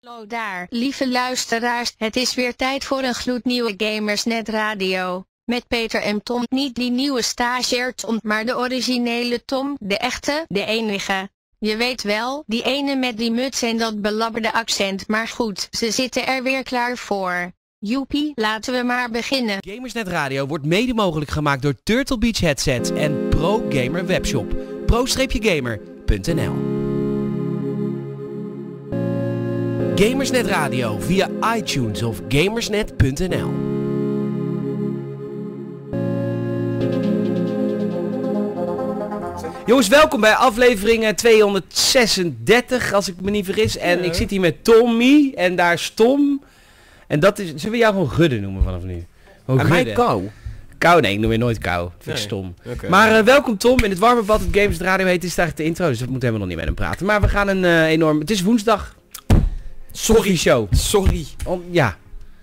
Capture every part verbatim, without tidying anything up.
Hallo daar, lieve luisteraars. Het is weer tijd voor een gloednieuwe Gamersnet Radio. Met Peter en Tom. Niet die nieuwe stagiair Tom, maar de originele Tom. De echte, de enige. Je weet wel, die ene met die muts en dat belabberde accent. Maar goed, ze zitten er weer klaar voor. Joepie, laten we maar beginnen. Gamersnet Radio wordt mede mogelijk gemaakt door Turtle Beach Headsets en Pro Gamer Webshop. pro gamer punt n l. Gamersnet Radio via iTunes of gamersnet punt n l. Jongens, welkom bij aflevering tweehonderdzesendertig, als ik me niet vergis. En ja. Ik zit hier met Tommy en daar is Tom. En dat is, zullen we jou gewoon Gudde noemen vanaf nu? En mij Kou. Kou, nee, ik noem je nooit Kou. Vind ik nee. stom. Okay. Maar uh, welkom Tom, in het warme bad, het Gamersnet Radio heet, is eigenlijk de intro, dus we moeten helemaal nog niet met hem praten. Maar we gaan een uh, enorm, het is woensdag. Sorry show. Sorry. Om, ja.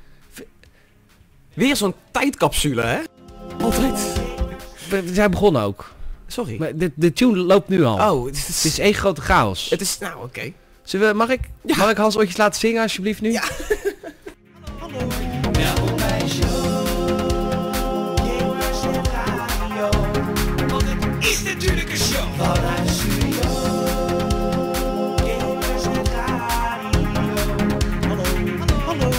Weer zo'n tijdcapsule, hè? Altijd. We, we zijn begonnen ook. Sorry. Maar de, de tune loopt nu al. Oh, het is, Het is één grote chaos. Het is, nou oké. Okay. Zullen we, mag ik, ja. mag ik Hans Ootjes laten zingen alsjeblieft nu? Ja. Hallo, hallo. Welkom bij show. Gamersnet Radio. Want het is natuurlijk een show. Vanuit de studio. Gamersnet Radio. Hallo, hallo, hallo.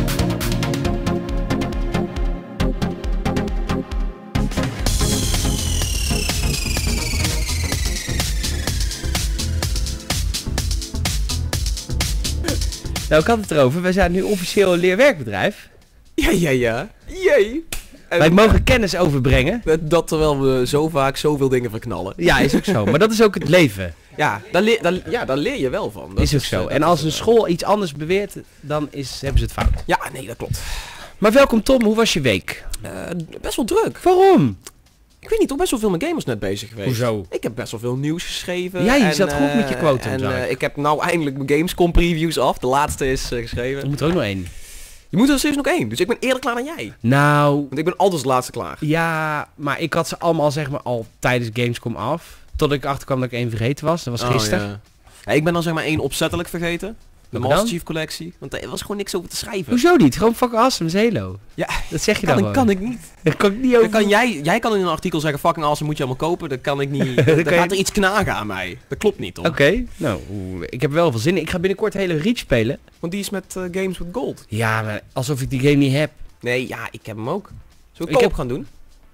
Nou, ik had het erover. Wij zijn nu officieel een leerwerkbedrijf. Ja, ja, ja. Jee. En Wij mogen kennis overbrengen. Dat, dat terwijl we zo vaak zoveel dingen verknallen. Ja, is ook zo. Maar dat is ook het leven. Ja, daar leer, daar, ja, daar leer je wel van. Dat is ook zo. uh, En als een school iets anders beweert, dan is, hebben ze het fout. Ja, nee, dat klopt. Maar welkom Tom, hoe was je week? Uh, best wel druk. Waarom? Ik weet niet, toch best wel veel met Gamersnet bezig geweest. Hoezo? Ik heb best wel veel nieuws geschreven. Ja, je en, zat goed uh, met je quotum, En zag uh, ik. ik heb nou eindelijk mijn Gamescom previews af. De laatste is uh, geschreven. Er moet er ook nog één. Je moet er serieus nog één. Dus ik ben eerder klaar dan jij. Nou... Want ik ben altijd als laatste klaar. Ja, maar ik had ze allemaal zeg maar al tijdens Gamescom af. Tot ik achterkwam dat ik één vergeten was. Dat was gisteren. Oh, ja. Ja, ik ben dan zeg maar één opzettelijk vergeten. De Hoe Master dan? Chief collectie. Want er was gewoon niks over te schrijven. Hoezo niet? Gewoon fucking awesome, Halo. Ja, Dat zeg je kan, dan ik, gewoon. kan ik niet. Dat kan ik niet over... Dan kan jij, jij kan in een artikel zeggen fucking awesome moet je allemaal kopen. Dat kan ik niet. Dan kan gaat je- er iets knagen aan mij. Dat klopt niet, toch? Oké, okay. Nou, oeh, ik heb wel veel zin in. Ik ga binnenkort Halo Reach spelen. Want die is met uh, Games with Gold. Ja, maar alsof ik die game niet heb. Nee, ja, ik heb hem ook. Zullen we Ik co-op heb- gaan doen?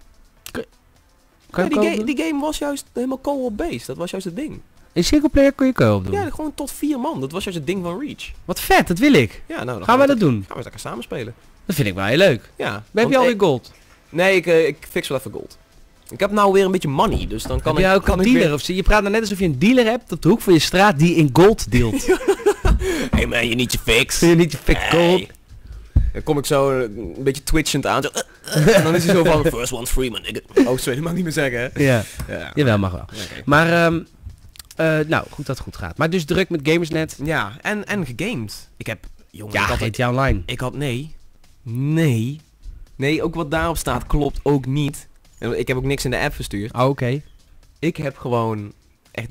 Kan Ja, je die, kopen? ga- die game was juist helemaal co-op based. Dat was juist het ding. In singleplayer kun je co-op doen. Ja, gewoon tot vier man. Dat was juist het ding van Reach. Wat vet, dat wil ik. Ja, nou, dan Gaan wij we dat doen? Gaan we lekker samen spelen. Dat vind ik wel heel leuk. Ja. Heb want je alweer ik- gold? Nee, ik, uh, ik fix wel even gold. Ik heb nou weer een beetje money, dus dan kan Heb ik... jij ook kan een ik dealer? weer- Of zo? Je praat nou net alsof je een dealer hebt op de hoek van je straat die in gold dealt. Hey man, je niet je fix. Kun je niet je fik gold? Nee. Dan kom ik zo uh, een beetje twitchend aan. Zo, uh, uh, en dan is hij zo van... First one's free, man. nigga. Oh, sorry, dat mag niet meer zeggen, hè? Ja, Ja, jawel mag wel. Oké. Maar, ehm eh, nou, goed dat het goed gaat. Maar dus druk met Gamersnet. Ja, en, en gegamed. Ik heb... Jongen, Ja, ik had... G T A Online. Ik had... Nee. Nee. Nee, ook wat daarop staat klopt ook niet. En ik heb ook niks in de app verstuurd. Oh, oké. Okay. Ik heb gewoon echt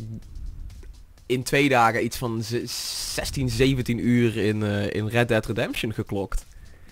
in twee dagen iets van ze- zestien, zeventien uur in, uh, in Red Dead Redemption geklokt.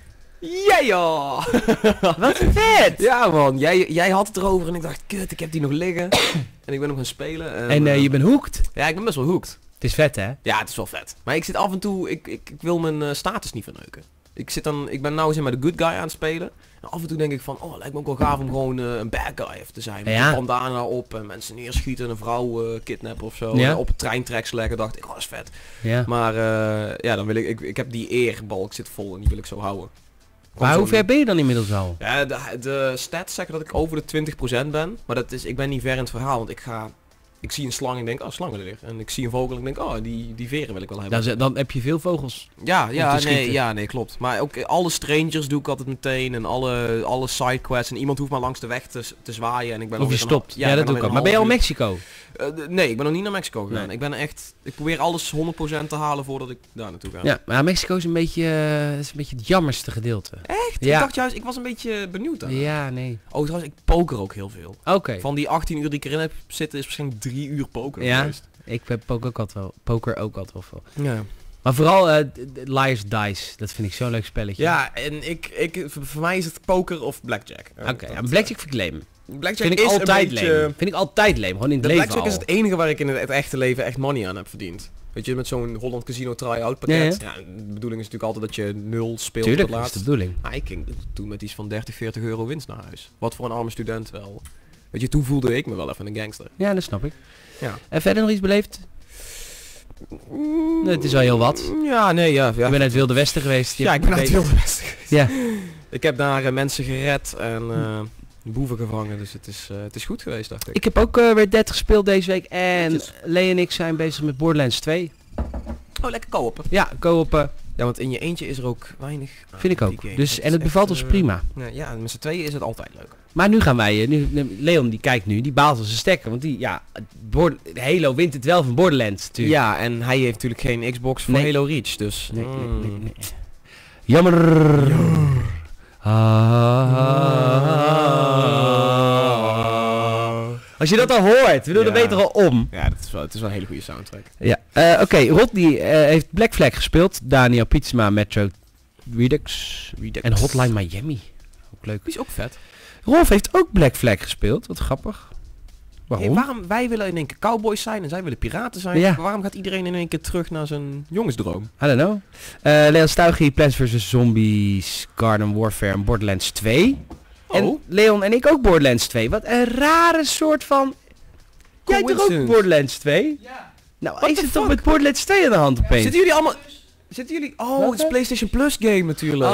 Ja joh! Wat vet! Ja man, jij, jij had het erover en ik dacht, kut, ik heb die nog liggen. En ik ben nog gaan spelen. En, En uh, uh, je bent hooked. Ja, ik ben best wel hooked. Het is vet, hè? Ja, het is wel vet. Maar ik zit af en toe, ik, ik, ik wil mijn uh, status niet verneuken. Ik zit dan, ik ben nou zeg maar de good guy aan het spelen. En af en toe denk ik van, oh, lijkt me ook wel gaaf om gewoon uh, een bad guy even te zijn. Met Ja. een bandana op en mensen neerschieten en een vrouw uh, kidnappen of zo. Ja. En op een treintracks leggen, dacht ik, oh, dat is vet. Ja. Maar uh, ja, dan wil ik, ik, ik heb die eerbalk zit vol en die wil ik zo houden. Gewoon Maar hoe zo'n- ver ben je dan inmiddels al? Ja, de, de stats zeggen dat ik over de twintig procent ben. Maar dat is, ik ben niet ver in het verhaal, want ik ga... Ik zie een slang en ik denk, oh, slangen er. En ik zie een vogel en ik denk, oh, die, die veren wil ik wel hebben. Dan, z- dan heb je veel vogels. Ja, om ja, te nee, schieten. ja, nee, klopt. Maar ook eh, alle strangers doe ik altijd meteen en alle, alle sidequests. En iemand hoeft maar langs de weg te, s- te zwaaien en ik ben Of je alweer een stopt. hal- Ja, ik dat ben doe ik ook. alweer Maar ben je een al in half Mexico? uur- Uh, d- nee, ik ben nog niet naar Mexico gegaan. Nee. Ik ben echt... Ik probeer alles honderd procent te halen voordat ik daar naartoe ga. Ja, maar Mexico is een beetje, uh, is een beetje het jammerste gedeelte. Echt? Ja. Ik dacht juist, ik was een beetje benieuwd daar. Ja, nee. Oh, trouwens, ik poker ook heel veel. Oké. Van die achttien uur die ik erin heb zitten is waarschijnlijk drie uur poker Ja. geweest. Ik heb poker ook altijd wel, poker ook altijd wel veel. Ja. Maar vooral uh, Liar's Dice, dat vind ik zo'n leuk spelletje. Ja, en ik, ik, voor voor mij is het poker of blackjack. Oké, okay, ja, blackjack vind ik lame. Blackjack Vind ik is altijd een beetje... lame. Vind ik altijd lame, gewoon in het de leven blackjack al. is het enige waar ik in het, het echte leven echt money aan heb verdiend. Weet je, met zo'n Holland Casino try-out pakket. Ja, Ja, de bedoeling is natuurlijk altijd dat je nul speelt Tuurlijk, op het dat is de laatst. bedoeling. Maar ik ging toen met iets van dertig, veertig euro winst naar huis. Wat voor een arme student wel. Weet je, toen voelde ik me wel even een gangster. Ja, dat snap ik. Ja. En verder nog iets beleefd? Nee, het is wel heel wat. Ja, nee, ja. ja. Ik ben uit het Wilde Westen geweest. Je Ja, ik hebt ben uit het gekeken. Wilde Westen geweest. Ja. Ik heb daar uh, mensen gered en uh, boeven gevangen, dus het is, uh, het is goed geweest, dacht ik. Ik heb ook uh, Red Dead gespeeld deze week en Netjes. Lee en ik zijn bezig met Borderlands twee. Oh, lekker kopen. Ja, co-op uh, Ja, want in je eentje is er ook weinig aan vind ik die ook. game. Dus, Dat en is het bevalt echt, ons uh, prima. nee, ja, met z'n tweeën is het altijd leuk. Maar nu gaan wij, uh, nu, nu- Leon die kijkt nu, die baalt als een stekker. Want die, ja, Bord- Halo wint het wel van Borderlands natuurlijk. Ja, en hij heeft natuurlijk geen Xbox voor Nee. Halo Reach, dus... Nee, nee, mm. nee, nee. Jammer. Ah. Als je dat al hoort, we doen er Ja. beter al om. Ja, dat is wel, het is wel een hele goede soundtrack. Ja, eh, oké, Rod die eh, heeft Black Flag gespeeld. Daniel Pietsma, Metro Redux. Redux. En Hotline Miami. Ook leuk. Die is ook vet. Rolf heeft ook Black Flag gespeeld. Wat grappig. Waarom? Hey, waarom wij willen in één keer cowboys zijn en zij willen piraten zijn? Ja. Waarom gaat iedereen in één keer terug naar zijn jongensdroom? I don't know. Uh, Leon Staugie, Plants versus. Zombies, Garden Warfare en Borderlands twee. En Oh. Leon en ik ook Borderlands twee. Wat een rare soort van... Jij toch ook Coincidence. Borderlands twee? Ja. Nou, What is the het toch fuck? met Borderlands twee aan de hand opeens? Zitten jullie allemaal... Zitten jullie... Oh, Wat, het is hè? PlayStation Plus game natuurlijk.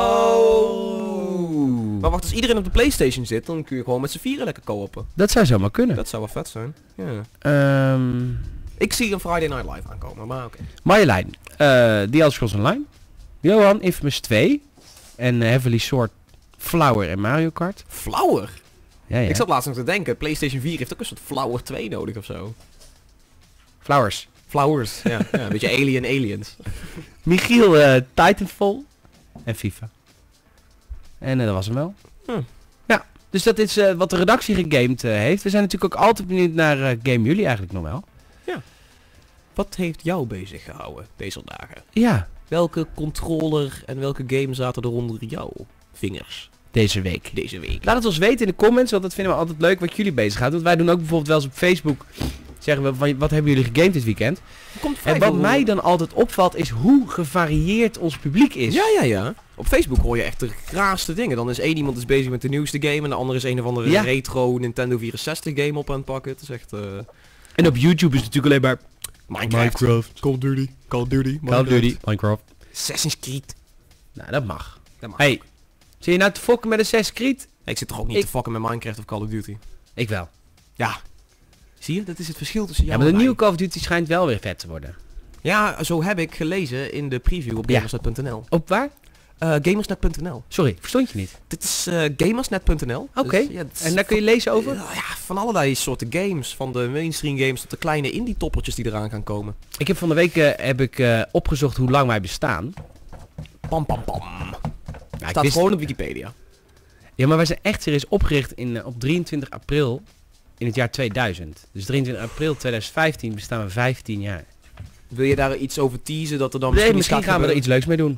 Oh. Maar wacht, als iedereen op de PlayStation zit, dan kun je gewoon met z'n vieren lekker co-oppen. Dat zou zomaar kunnen. Dat zou wel vet zijn. Ja. Ehm Ik zie een Friday Night Live aankomen, maar oké. Marjolein, uh, The Elder Scrolls Online. Johan, Infamous twee. En uh, Heavily Sword, Flower en Mario Kart. Flower? Ja, ja. Ik zat laatst nog te denken, PlayStation vier heeft ook een soort Flower twee nodig of zo. Flowers. Flowers, ja. ja een beetje Alien Aliens. Michiel, uh, Titanfall. En FIFA. En uh, dat was hem wel. Hm. Ja, dus dat is uh, wat de redactie gegamed uh, heeft. We zijn natuurlijk ook altijd benieuwd naar uh, Game Jullie eigenlijk nog wel. Wat heeft jou bezig gehouden deze dagen? Ja, Welke controller en welke game zaten er onder jouw vingers deze week. deze week? Laat het ons weten in de comments, want dat vinden we altijd leuk wat jullie bezighoudt. Want wij doen ook bijvoorbeeld wel eens op Facebook, zeggen we van wat hebben jullie gegamed dit weekend? Komt vrij En wat veel- mij dan altijd opvalt is hoe gevarieerd ons publiek is. Ja, ja, ja. Op Facebook hoor je echt de raarste dingen. Dan is één iemand is bezig met de nieuwste game en de andere is een of andere Ja. retro Nintendo vierenzestig game op aan het pakken. Het is echt... eh En op YouTube is het natuurlijk alleen maar Minecraft. Call of Duty. Call of Duty. Call of Duty, Minecraft. Assassin's Creed. Nou, dat mag. Dat mag. Hey, zie je nou te fokken met Assassin's Creed? Ik zit toch ook niet Ik- te fucken met Minecraft of Call of Duty? Ik wel. Ja. Zie je? Dat is het verschil tussen Ja, jou maar de en mij. nieuwe Call of Duty schijnt wel weer vet te worden. Ja, zo heb ik gelezen in de preview op Ja. gamersnet punt n l. Op waar? Eh gamersnet punt n l. Sorry, verstond je niet. Dit is eh gamersnet punt n l. Oké, Dus, ja, het is en daar kun je lezen over? van, ja, van allerlei soorten games. Van de mainstream games tot de kleine indie toppertjes die eraan gaan komen. Ik heb van de week eh, heb ik, eh, opgezocht hoe lang wij bestaan. Pam pam pam. Ja, ik Staat wist- gewoon op Wikipedia. Ja, maar wij zijn echt serieus opgericht in, eh, op drieëntwintig april in het jaar tweeduizend. Dus drieëntwintig april tweeduizend vijftien bestaan we vijftien jaar. Wil je daar iets over teasen dat er dan Nee, misschien, misschien iets gaan we er iets leuks mee doen.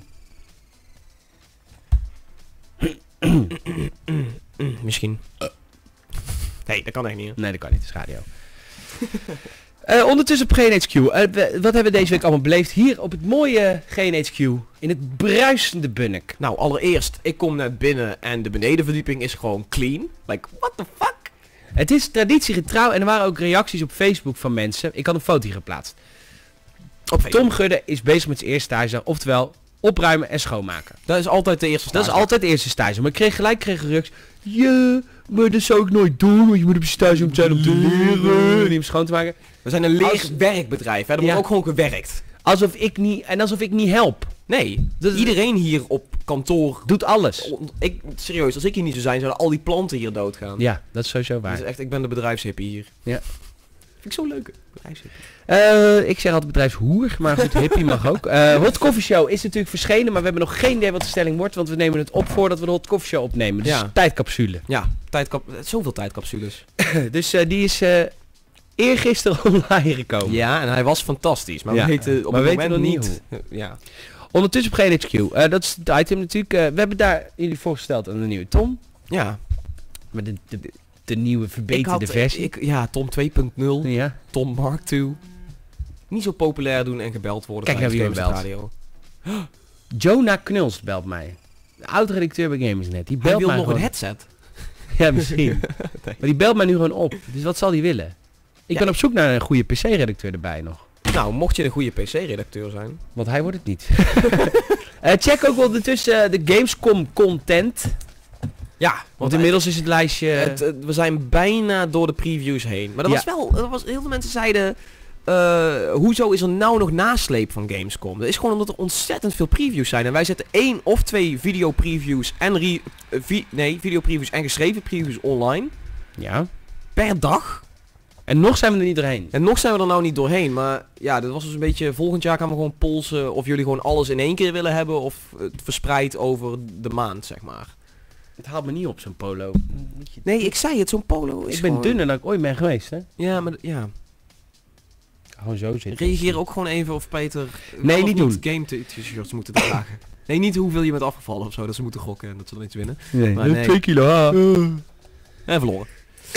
Mm, misschien. Nee, dat kan echt niet. Hè? Nee, dat kan niet, het is radio. Eh, ondertussen op G N H Q. Eh, we- wat hebben we deze week allemaal beleefd? Hier op het mooie G N H Q. In het bruisende Bunnik. Nou, allereerst, ik kom net binnen en de benedenverdieping is gewoon clean. Like, what the fuck? Het is traditiegetrouw en er waren ook reacties op Facebook van mensen. Ik had een foto hier geplaatst. Op Facebook. Tom Gudde is bezig met zijn eerste stage, oftewel opruimen en schoonmaken. Dat is altijd de eerste Dat stage. is altijd de eerste stage. Maar ik kreeg gelijk kreeg een reactie. Ja, maar dat zou ik nooit doen, want je moet op je stage om zijn om te leren. Niet om schoon te maken. We zijn een Als- leerwerkbedrijf, hè. Er Ja. wordt ook gewoon gewerkt. Alsof ik niet, en alsof ik niet help. Nee, Dat is- iedereen hier op kantoor... Doet alles. Ik, serieus, als ik hier niet zou zijn, zouden al die planten hier doodgaan. Ja, dat is sowieso Dat waar. is echt, ik ben de bedrijfshippie hier. Ja. Vind ik zo leuk. Bedrijfshippie. Eh, ik zeg altijd bedrijfshoer, maar goed, hippie mag ook. Eh Hot Coffee Show is natuurlijk verschenen, maar we hebben nog geen idee wat de stelling wordt, want we nemen het op voordat we de Hot Coffee Show opnemen. Dus Ja. tijdcapsule. Ja, tijdkap, zoveel tijdcapsules. Dus eh, die is eh, eergisteren online gekomen. Ja, en hij was fantastisch. Maar Ja, we weten op maar het we weten moment nog niet... niet Ja. Ondertussen op G N H Q. Uh, dat is het item natuurlijk. Uh, we hebben daar jullie voorgesteld aan de nieuwe Tom. Ja. Met de, de, de nieuwe Ik verbeterde had, versie. ik, ja, Tom twee punt nul. ja. Tom Mark twee. Niet zo populair doen en gebeld worden. Kijk naar wie er tijdens belt. Radio. Jonah Knuls belt mij. De oud-redacteur bij Gamersnet. Die Hij belt wil mij nog gewoon. een headset. Ja, misschien. Maar die belt mij nu gewoon op. Dus wat zal die willen? Ik Ja, ben op zoek naar een goede P C-redacteur erbij nog. Nou, mocht je een goede P C-redacteur zijn. Want hij wordt het niet. uh, check ook wel ondertussen uh, de Gamescom content. Ja, Want inmiddels is het lijstje... Het, het- we zijn bijna door de previews heen. Maar er was Ja. wel, er was, heel veel mensen zeiden, eh, hoezo is er nou nog nasleep van Gamescom? Dat is gewoon omdat er ontzettend veel previews zijn. En wij zetten één of twee video previews en re, eh, vi- nee, video previews en geschreven previews online. ja. Per dag. En nog zijn we er niet doorheen. En nog zijn we er nou niet doorheen. Maar ja, dat was dus een beetje, volgend jaar gaan we gewoon polsen of jullie gewoon alles in één keer willen hebben. Of het verspreid over de maand, zeg maar. Het haalt me niet op, zo'n polo. Nee, ik zei het, zo'n polo is Ik ben gewoon- dunner dan ik ooit ben geweest, hè? Ja, maar d- ja. Gewoon zo zitten. Reageer ook gewoon even of Peter Nee, wel of niet doen. game t- t-shirts moeten dragen. Nee, niet hoeveel je bent afgevallen of zo, dat ze moeten gokken en dat ze dan iets winnen. Nee, Maar nee. twee kilo. Ah. En verloren.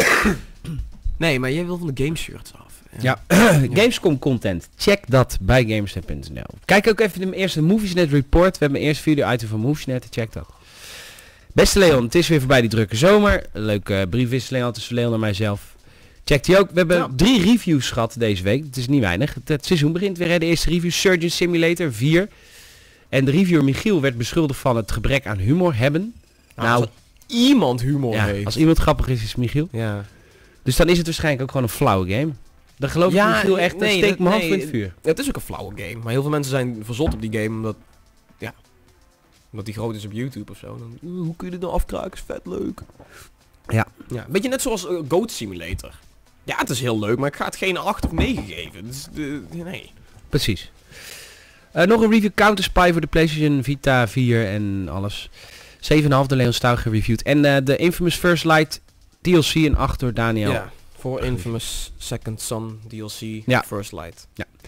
Nee, maar jij wil van de game shirts af. Ja, Gamescom content. Check dat bij gamersnet punt n l. Kijk ook even de eerste Moviesnet report. We hebben een eerste video item van Moviesnet. Check dat. Beste Leon, het is weer voorbij die drukke zomer. Een leuke uh, briefwisseling al tussen Leon en mijzelf. Check die ook. We hebben Ja. drie reviews gehad deze week. Het is niet weinig. Het, het seizoen begint weer. Hè. De eerste review Surgeon Simulator vier. En de reviewer Michiel werd beschuldigd van het gebrek aan humor hebben. Nou, Nou, als iemand humor ja, heeft. als iemand grappig is, is Michiel. Ja. Dus dan is het waarschijnlijk ook gewoon een flauwe game. Dan geloof ik Ja, Michiel echt, dan nee, steek dat- mijn hand nee, voor in het vuur. Het is ook een flauwe game, maar heel veel mensen zijn verzot op die game omdat, ja, omdat die groot is op YouTube of zo. Dan, "Oeh, hoe kun je dit nou afkraken? Is vet leuk. Ja. Ja, beetje net zoals uh, Goat Simulator. Ja, het is heel leuk, maar ik ga het geen acht of negen geven. Dus, uh, nee. Precies. Uh, nog een review Counter Spy voor de PlayStation Vita vier en alles. zeven komma vijf door Leon Stouw gereviewd. En uh, de Infamous First Light D L C en acht door Daniel. Ja, voor Infamous Second Son D L C Ja. First Light.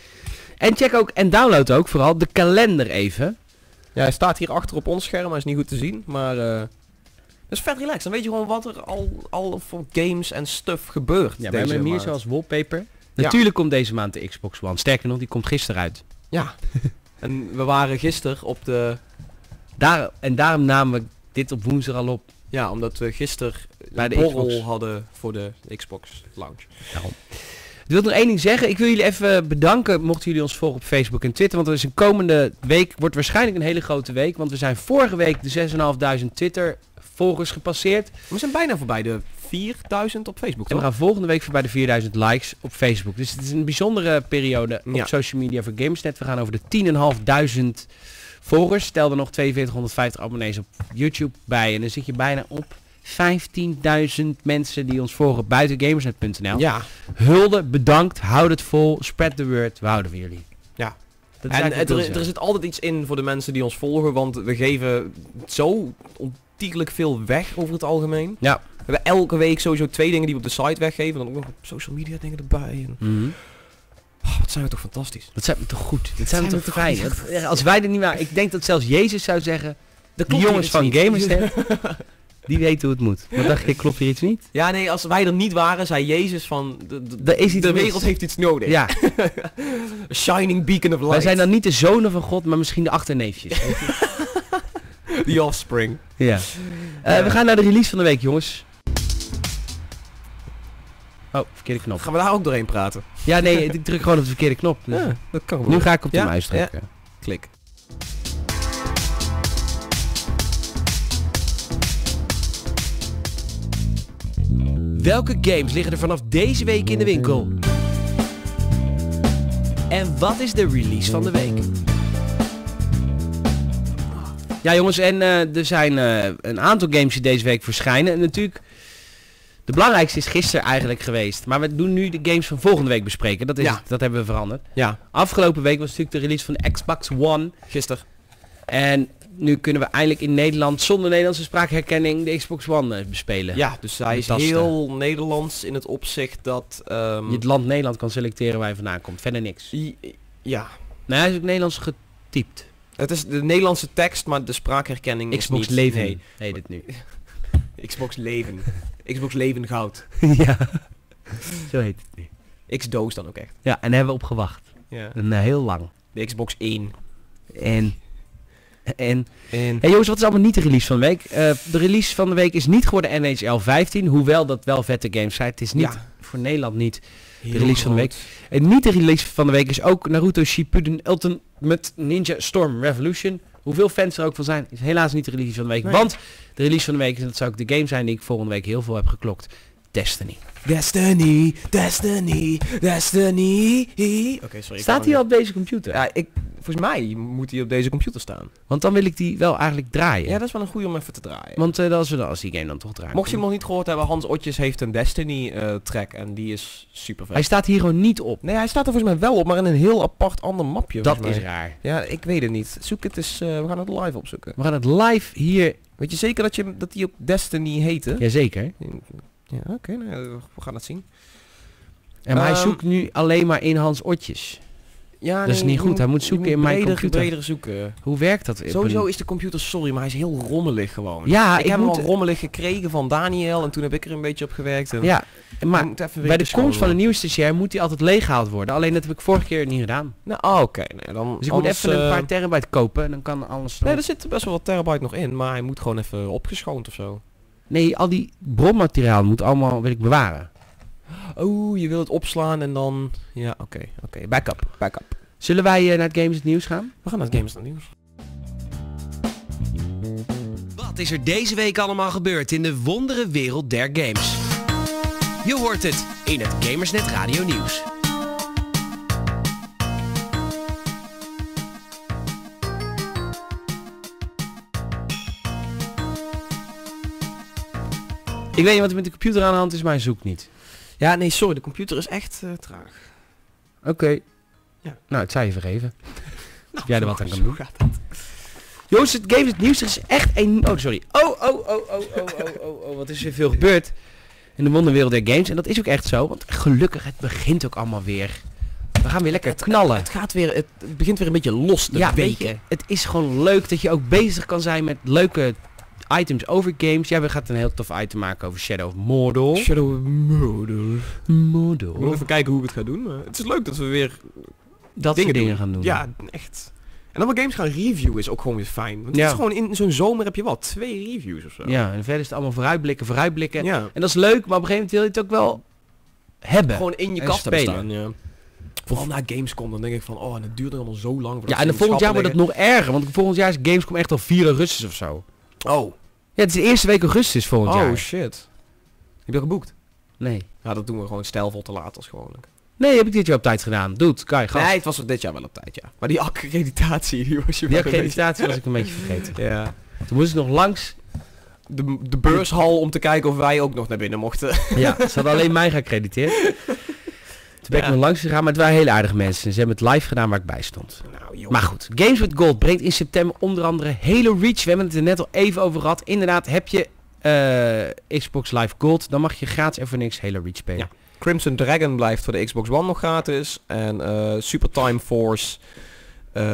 En check ook en download ook vooral de kalender even. Ja, hij staat hier achter op ons scherm, hij is niet goed te zien, maar uh, dat is vet relaxed. Dan weet je gewoon wat er al, al voor games en stuff gebeurt. Ja, we deze hebben hem hier maand. zoals wallpaper. Natuurlijk komt deze maand de Xbox One. Sterker nog, die komt gisteren uit. Ja. En we waren gisteren op de... Daar, en daarom namen we dit op woensdag al op. Ja, omdat we gisteren Bij de een borrel Xbox. hadden voor de Xbox Lounge. Daarom. Ik wil nog één ding zeggen. Ik wil jullie even bedanken, mochten jullie ons volgen op Facebook en Twitter. Want er is een komende week, wordt waarschijnlijk een hele grote week. Want we zijn vorige week de zes vijfduizend Twitter volgers gepasseerd. We zijn bijna voorbij de vierduizend op Facebook, En we toch? gaan volgende week voorbij de vierduizend likes op Facebook. Dus het is een bijzondere periode op Ja. social media voor Gamersnet. We gaan over de tien vijfduizend volgers. Stel er nog tweeënveertig honderdvijftig abonnees op YouTube bij. En dan zit je bijna op vijftienduizend mensen die ons volgen buiten gamersnet punt n l. Ja. Hulde, bedankt, houd het vol, spread the word, we houden van jullie. Ja. Dat is En eigenlijk het, wat er, ik wil er zit altijd iets in voor de mensen die ons volgen, want we geven zo ontiegelijk veel weg over het algemeen. Ja. We hebben elke week sowieso twee dingen die we op de site weggeven, dan ook nog op social media dingen erbij. En, zeggen. Mhm. oh, wat zijn we toch fantastisch. Dat zijn we toch goed, dat zijn we zijn toch we toch fijn. goed. Dat- als wij er niet waren, ik denk dat zelfs Jezus zou zeggen, Dat die jongens van Gamersnet, die weten hoe het moet. Wat dacht je, klopt hier iets niet? Ja, nee, als wij er niet waren, zei Jezus van, de, de, Er is iets de mis. wereld heeft iets nodig. Ja, A shining beacon of light. wij zijn dan niet de zonen van God, maar misschien de achterneefjes. The offspring. Ja. Uh, we gaan naar de release van de week, jongens. Oh, verkeerde knop. Gaan we daar ook doorheen praten? Ja, nee, ik druk gewoon op de verkeerde knop. Dus Ja, dat kan nu ga ik op de Ja, muis drukken. Klik. Welke games liggen er vanaf deze week in de winkel? En wat is de release van de week? Ja jongens, en uh, er zijn uh, een aantal games die deze week verschijnen. En natuurlijk, de belangrijkste is gisteren eigenlijk geweest. Maar we doen nu de games van volgende week bespreken. Dat, is Ja. het, dat hebben we veranderd. Ja, Afgelopen week was natuurlijk de release van de Xbox One. gisteren. En nu kunnen we eindelijk in Nederland zonder Nederlandse spraakherkenning de Xbox One uh, bespelen. Ja, dus hij is Fantastisch. heel Nederlands in het opzicht dat... Um, Je het land Nederland kan selecteren waar je vandaan komt. Verder niks. i- ja, Nou, hij is ook Nederlands getypt. het is de Nederlandse tekst, maar de spraakherkenning Xbox is niet... Leven Nee, heet het nu. Xbox Leven. Xbox Leven Goud. Ja, zo heet het nu. X-Doos dan ook echt. Ja, en daar hebben we op gewacht. Ja. En, uh, heel lang. De Xbox één. En... En... En... Hey jongens, wat is allemaal niet de release van de week? Uh, de release van de week is niet geworden N H L vijftien. Hoewel dat wel vette games zijn. Het is niet... Ja. Voor Nederland niet Heel de release van de week. groot. En niet de release van de week is ook Naruto Shippuden Ultimate Ninja Storm Revolution. Hoeveel fans er ook van zijn, is helaas niet de release van de week. Nee. Want de release van de week, en dat zou ook de game zijn die ik volgende week heel veel heb geklokt. Destiny. Destiny, Destiny, Destiny. Oké, sorry. ik Staat kan hij hem al op deze computer? niet. Ja, ik, volgens mij moet hij op deze computer staan. Want dan wil ik die wel eigenlijk draaien. Ja, dat is wel een goeie om even te draaien. Want uh, als we dan als die game dan toch draaien. Mocht je hem nog niet gehoord hebben, Hans Otjes heeft een Destiny eh, track en die is super vet. Hij staat hier gewoon niet op. Nee, hij staat er volgens mij wel op, maar in een heel apart ander mapje. Dat volgens is mij. raar. Ja, ik weet het niet. Zoek het eens, uh, we gaan het live opzoeken. We gaan het live hier... Weet je zeker dat je dat die ook Destiny heette? Jazeker. Ja, oké, nou, we gaan het zien. En maar hij Ehm, zoekt nu alleen maar in Hans Otjes. Ja, Dat is niet je goed, hij moet zoeken je in mijn breder, computer. breder zoeken. Hoe werkt dat? Sowieso is de computer, sorry, maar hij is heel rommelig gewoon. Ja, ik, ik heb moet- hem al rommelig gekregen van Daniel en toen heb ik er een beetje op gewerkt. En Ja, maar hij moet even weer bij de beschonen komst van een worden. nieuwe stagiair moet hij altijd leeggehaald worden. Alleen dat heb ik vorige keer niet gedaan. Nou, oh, oké. Nee, dan Dus ik anders, moet even een eh, paar terabyte kopen en dan kan alles... Nee, er zit best wel wat terabyte nog in, maar hij moet gewoon even opgeschoond of zo. Nee, al die bronmateriaal moet allemaal, wil ik bewaren. Oh, je wil het opslaan en dan... Ja, oké, oké. Backup, backup. Zullen wij eh, naar het Games het Nieuws gaan? We gaan naar het Games dan Nieuws. Wat is er deze week allemaal gebeurd in de wondere wereld der games? Je hoort het in het Gamersnet Radio Nieuws. Ik weet niet wat er met de computer aan de hand is, maar hij zoekt niet. Ja, nee, sorry. De computer is echt uh, traag. Oké. Ja. Nou, het zou je vergeven. Nou, Of jij er wat aan kan doen. gaat het. Jongens, het Games het Nieuws, er is echt een... Oh, sorry. Oh, oh, oh, oh, oh, oh, oh, oh, wat is er veel gebeurd in de wonderwereld der games. En dat is ook echt zo, want gelukkig, het begint ook allemaal weer. We gaan weer lekker Het- knallen. Het gaat weer, het, het begint weer een beetje los te Ja, weet weken. je, het is gewoon leuk dat je ook bezig kan zijn met leuke items over games. Ja, we gaan een heel tof item maken over Shadow of Mordor. Shadow Mordor. Mordor. We moeten even kijken hoe we het gaan doen. Maar het is leuk dat we weer Dat dingen, soort dingen doen. gaan doen. Ja, echt. En dan we games gaan reviewen is ook gewoon weer fijn. Want Ja. het is gewoon in zo'n zomer heb je wat, twee reviews of zo. Ja, en verder is het allemaal vooruitblikken, vooruitblikken. Ja. En dat is leuk, maar op een gegeven moment wil je het ook wel hebben. Gewoon in je En kast hebben spelen. staan. Ja. Vooral na Gamescom, dan denk ik van, oh, en het duurt er allemaal zo lang. voordat Ja, ze en in dan volgend jaar wordt het schappen nog erger, want volgend jaar is Gamescom echt al vier augustus of zo. liggen. Oh. Ja, het is de eerste week augustus volgend Oh, jaar. shit. Heb je al geboekt? Nee. Ja, dat doen we gewoon stijlvol te laat als gewoonlijk. Nee, heb ik dit jaar op tijd gedaan. Doe het, Kai, gast. Nee, het was dit jaar wel op tijd, ja. Maar die accreditatie, die was je Die wel een accreditatie was ik een beetje vergeten. beetje- Ja. Toen moest ik nog langs. De, de beurshal om te kijken of wij ook nog naar binnen mochten. Ja, ze hadden alleen mij geaccrediteerd. Toen ben ik Ja. nog langs gegaan, maar het waren hele aardige mensen. Ze hebben het live gedaan waar ik bij stond. Nou, joh. Maar goed, Games with Gold brengt in september onder andere Halo Reach. We hebben het er net al even over gehad. Inderdaad, heb je eh, Xbox Live Gold, dan mag je gratis en voor niks Halo Reach spelen. Ja. Crimson Dragon blijft voor de Xbox One nog gratis. En eh, Super Time Force. eh,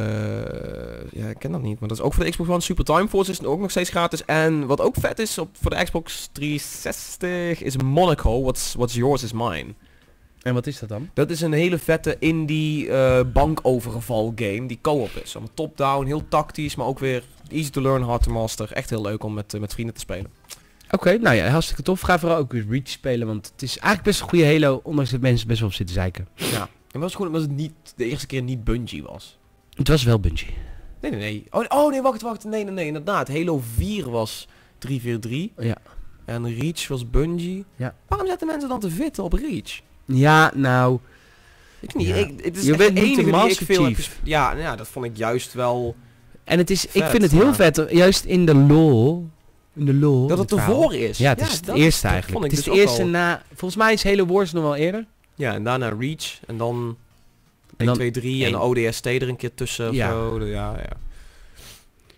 ja, ik ken dat niet, maar dat is ook voor de Xbox One. Super Time Force is ook nog steeds gratis. En wat ook vet is op, voor de Xbox driehonderdzestig is Monaco. What's, what's yours is mine. En wat is dat dan? Dat is een hele vette indie eh bankoverval game die co-op is. Allemaal top-down, heel tactisch, maar ook weer easy to learn, hard to master. Echt heel leuk om met, eh, met vrienden te spelen. Oké, nou ja, hartstikke tof. Ga vooral ook weer Reach spelen, want het is eigenlijk best een goede Halo, ondanks dat mensen best wel op zitten zeiken. Ja. En was gewoon omdat het niet de eerste keer niet Bungie was. Het was wel Bungie. Nee, nee, nee. Oh, oh nee, wacht, wacht. Nee, nee, nee, inderdaad. Halo vier was drie vier drie. Ja. En Reach was Bungie. Ja. Waarom zetten mensen dan te vitten op Reach? Ja, nou... Ik niet. Ja. Ik, het is Je echt bent de niet de enige die ik Master veel heb Chief. gespe- Ja, nou ja, dat vond ik juist wel... En het is, ik Vet, vind het heel maar- vet, juist in de lore, in de lore, Dat in het verhaal. ervoor is. Ja, het is het dat eerste dat eigenlijk. vond Het ik is dus de ook eerste al- na, volgens mij is Halo Wars nog wel eerder. Ja, en daarna Reach. En dan... En dan één, twee, drie en één. O D S T er een keer tussen of Ja. zo. Ja, ja.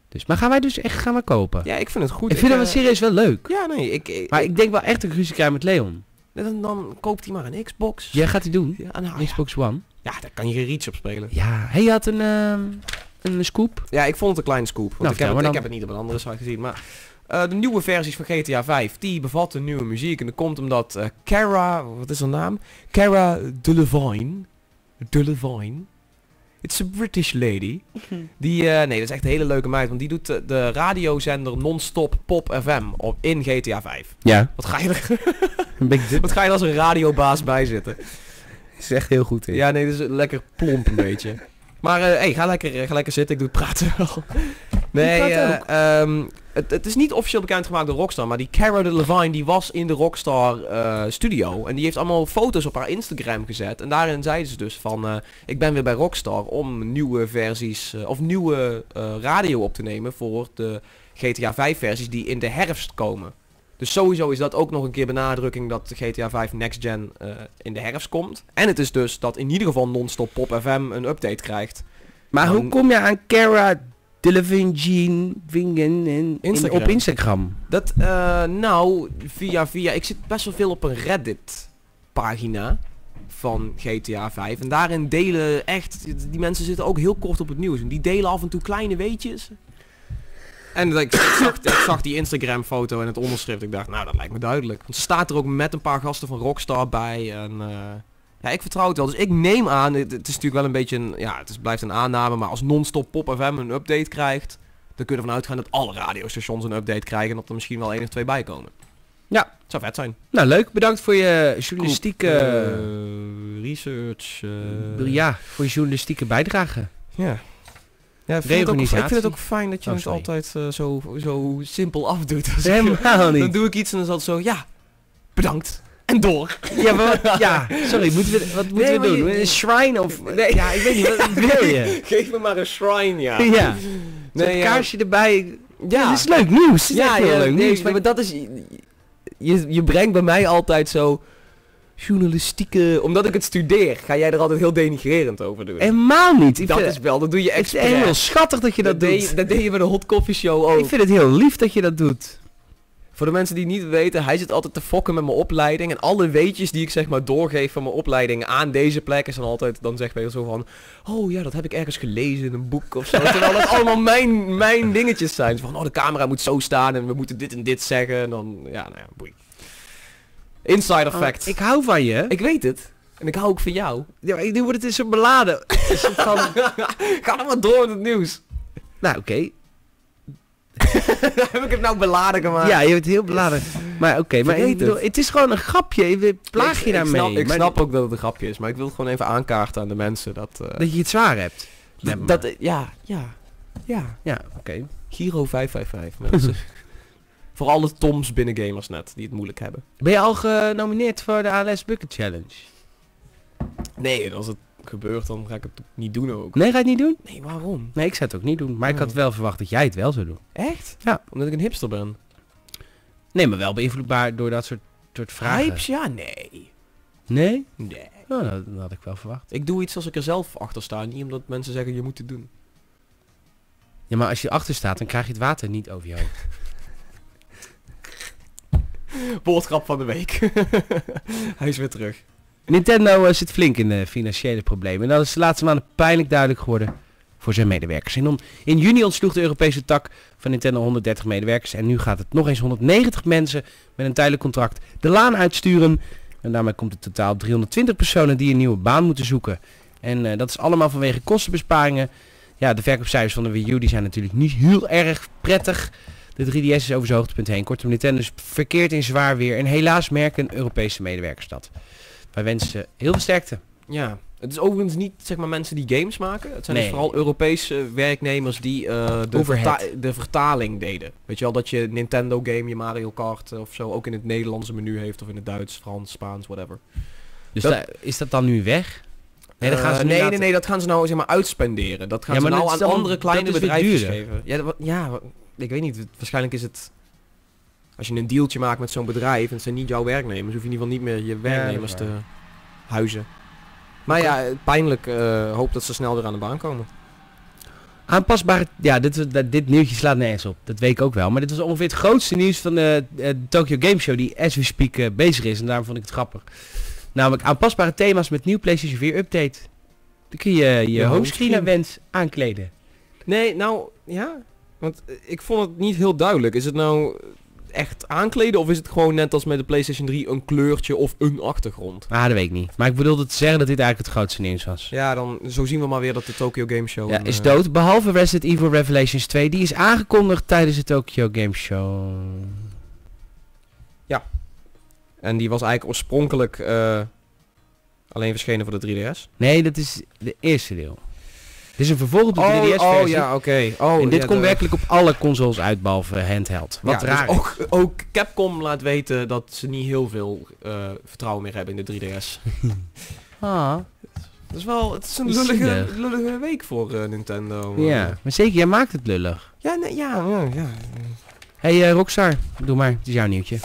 Dus, maar gaan wij dus echt gaan we kopen? Ja, ik vind het goed. Ik vind ik, dat wel eh, serieus wel leuk. Ja, nee, ik... ik Maar ik- ik denk wel echt een ruzie krijgen met Leon. dan, dan koopt hij maar een Xbox. Jij gaat die doen? Ja, nou, ja. Xbox One? Ja, daar kan je geen Reach op spelen. Ja. Hey, je had een, ehm, een scoop. Ja, ik vond het een kleine scoop. Want Nou, ik, heb vertel het, maar ik dan. heb het niet op een andere site gezien. Maar eh, de nieuwe versies van G T A vijf, die bevatten nieuwe muziek. En dat komt omdat eh, Cara, wat is haar naam? Cara Delevingne. Delevingne. It's a British lady. Die, eh, nee, dat is echt een hele leuke meid. Want die doet de, de radiozender non-stop Pop F M op, in G T A vijf. Ja. Wat ga je er, Een beetje wat ga je er als een radiobaas bij zitten? is echt heel goed in. Ja, nee, dat is lekker plomp een beetje. Maar eh hey, ga lekker, eh, ga lekker zitten, ik doe het praten wel. Nee, praat eh, ook. ehm, het, het is niet officieel bekendgemaakt door Rockstar, maar die Cara Delevingne die was in de Rockstar eh, studio. En die heeft allemaal foto's op haar Instagram gezet. En daarin zeiden ze dus van, eh, ik ben weer bij Rockstar om nieuwe versies, eh, of nieuwe eh, radio op te nemen voor de G T A vijf versies die in de herfst komen. Dus sowieso is dat ook nog een keer benadrukking dat G T A vijf Next Gen eh, in de herfst komt. En het is dus dat in ieder geval non-stop Pop F M een update krijgt. Maar Nou, hoe kom je aan Cara Delevingne Wingen in, Instagram. op Instagram? Dat, eh, nou, via via... Ik zit best wel veel op een Reddit pagina van G T A vijf. En daarin delen echt... Die mensen zitten ook heel kort op het nieuws. En die delen af en toe kleine weetjes. En ik, ik, zag, ik zag die Instagram foto en het onderschrift. Ik dacht, nou dat lijkt me duidelijk. Want ze staat er ook met een paar gasten van Rockstar bij. En eh, ja, ik vertrouw het wel. Dus ik neem aan, het, het is natuurlijk wel een beetje een... Ja, het is, blijft een aanname. Maar als non-stop Pop F M een update krijgt... Dan kun je ervan uitgaan dat alle radiostations een update krijgen. En dat er misschien wel één of twee bij komen. Ja. Het zou vet zijn. Nou, leuk. Bedankt voor je journalistieke... Eh, research. eh, ja, voor je journalistieke bijdrage. Ja. Ja, ik vind, het ook, ik Reorganisatie. vind het ook fijn dat je Oh, het sorry. altijd eh, zo, zo simpel afdoet. Als ik- Helemaal Dan niet. doe ik iets en dan is het zo, ja, bedankt. En door. Ja, maar wat, ja, sorry, moeten we, wat moeten Nee, we maar doen? je- Een shrine of... Nee. Ja, ik weet niet, wat wil je? Geef me maar een shrine, ja. Ja, Nee, een ja. kaarsje erbij. Ja, Ja. dit is leuk nieuws. Dit is echt heel ja, leuk nee, nieuws. maar, maar dat is... Je, je brengt bij mij altijd zo journalistieke... Omdat ik het studeer, ga jij er altijd heel denigrerend over doen. Helemaal niet. Ik dat vind is wel, dat doe je het is expres. heel schattig dat je dat, dat, deed, doet. je- dat deed je bij de Hot Coffee Show ook. Ik vind het heel lief dat je dat doet. Voor de mensen die het niet weten, hij zit altijd te fokken met mijn opleiding. En alle weetjes die ik zeg maar doorgeef van mijn opleiding aan deze plek is dan altijd, dan zegt hij zo van... Oh ja, dat heb ik ergens gelezen in een boek of zo. Terwijl dat allemaal mijn, mijn dingetjes zijn. Zo van, oh de camera moet zo staan en we moeten dit en dit zeggen. En dan, ja, nou ja, boei. Insider fact. Oh, ik hou van je. ik weet het. En ik hou ook van jou. Ja, maar nu wordt het zo beladen. Een soort van... Ga dan maar door met het nieuws. Nou, oké. Heb ik het nou beladen gemaakt? Ja, je bent heel beladen. Maar oké, maar Vergeet ik bedoel, het. het is gewoon een grapje. Je plaag je ik, daarmee. Ik snap, ik Maar snap ook dat het een grapje is. Maar ik wil het gewoon even aankaarten aan de mensen. Dat, eh, dat je het zwaar hebt. Nee, maar- dat, ja, ja, ja. Ja, oké. Giro vijf vijf vijf, mensen. Voor alle Toms binnen Gamersnet die het moeilijk hebben. Ben je al genomineerd voor de A L S Bucket Challenge? Nee, en als het gebeurt, dan ga ik het niet doen ook. Nee, ga je het niet doen? Nee, waarom? Nee, ik zou het ook niet doen. Maar ik Oh. had wel verwacht dat jij het wel zou doen. Echt? Ja. Omdat ik een hipster ben. Nee, maar wel beïnvloedbaar door dat soort, soort vragen. Hypes? Ja, nee. Nee? Nee. Oh, dat, dat had ik wel verwacht. Ik doe iets als ik er zelf achter sta. Niet omdat mensen zeggen je moet het doen. Ja, maar als je achter staat, dan krijg je het water niet over je hoofd. Woordgrap van de week. Hij is weer terug. Nintendo eh, zit flink in de financiële problemen. En dat is de laatste maanden pijnlijk duidelijk geworden voor zijn medewerkers. In, on- in juni ontsloeg de Europese tak van Nintendo honderddertig medewerkers. En nu gaat het nog eens honderdnegentig mensen met een tijdelijk contract de laan uitsturen. En daarmee komt het totaal op driehonderdtwintig personen die een nieuwe baan moeten zoeken. En eh, dat is allemaal vanwege kostenbesparingen. Ja, de verkoopcijfers van de Wii U die zijn natuurlijk niet heel erg prettig. De drie D S is over zijn hoogtepunt heen. Kortom, Nintendo is verkeerd in zwaar weer. En helaas merken Europese medewerkers dat. Wij wensen heel veel sterkte. Ja. Het is overigens niet zeg maar mensen die games maken. Het zijn Nee. dus vooral Europese werknemers die eh, de, Overhead. verta- de vertaling deden. Weet je wel, dat je Nintendo game, je Mario Kart eh, of zo ook in het Nederlandse menu heeft. Of in het Duits, Frans, Spaans, whatever. Dus Dat- da- is dat dan nu weg? Nee, dat gaan ze Eh, nu nee, laten- nee, nee, dat gaan ze nou zeg maar uitspenderen. Dat gaan Ja, ze maar nou dat aan is dan- andere kleine dat is weer bedrijfjes duurder. geven. Ja, dat, ja, wat- ik weet niet. Waarschijnlijk is het... Als je een dealtje maakt met zo'n bedrijf en het zijn niet jouw werknemers, hoef je in ieder geval niet meer je werknemers dat te is waar. huizen. Maar ja, pijnlijk. eh hoop dat ze snel weer aan de baan komen. Aanpasbare... Ja, dit, dit, dit nieuwtje slaat nergens op. Dat weet ik ook wel. Maar dit was ongeveer het grootste nieuws van de, de Tokyo Game Show die as we speak uh, bezig is. En daarom vond ik het grappig. Namelijk aanpasbare thema's met nieuw PlayStation vier update. Dan kun je je, je homescreen naar wens aankleden. Nee, nou, ja. Want uh, ik vond het niet heel duidelijk. Is het nou echt aankleden of is het gewoon net als met de PlayStation drie een kleurtje of een achtergrond? Ah, dat weet ik niet. Maar ik bedoelde te zeggen dat dit eigenlijk het grootste nieuws was. Ja, dan zo zien we maar weer dat de Tokyo Game Show... Ja, een, is uh, dood. Behalve Resident Evil Revelations twee. Die is aangekondigd tijdens de Tokyo Game Show. En die was eigenlijk oorspronkelijk uh, alleen verschenen voor de drie D S. Nee, dat is de eerste deel. Dit is een vervolg op de Oh, drie D S-versie. oh ja, oké. Okay. Oh, en dit ja, komt de... werkelijk op alle consoles uit, behalve handheld. Wat ja, raar dus is. ook, ook Capcom laat weten dat ze niet heel veel uh, vertrouwen meer hebben in de drie D S. Ah, Dat is wel, het is een Dat is lullige, zielig. lullige week voor uh, Nintendo. ja. Maar zeker, jij maakt het lullig. Ja, nee, ja, ja, ja. Hé, hey, uh, Rockstar, doe maar. Het is jouw nieuwtje.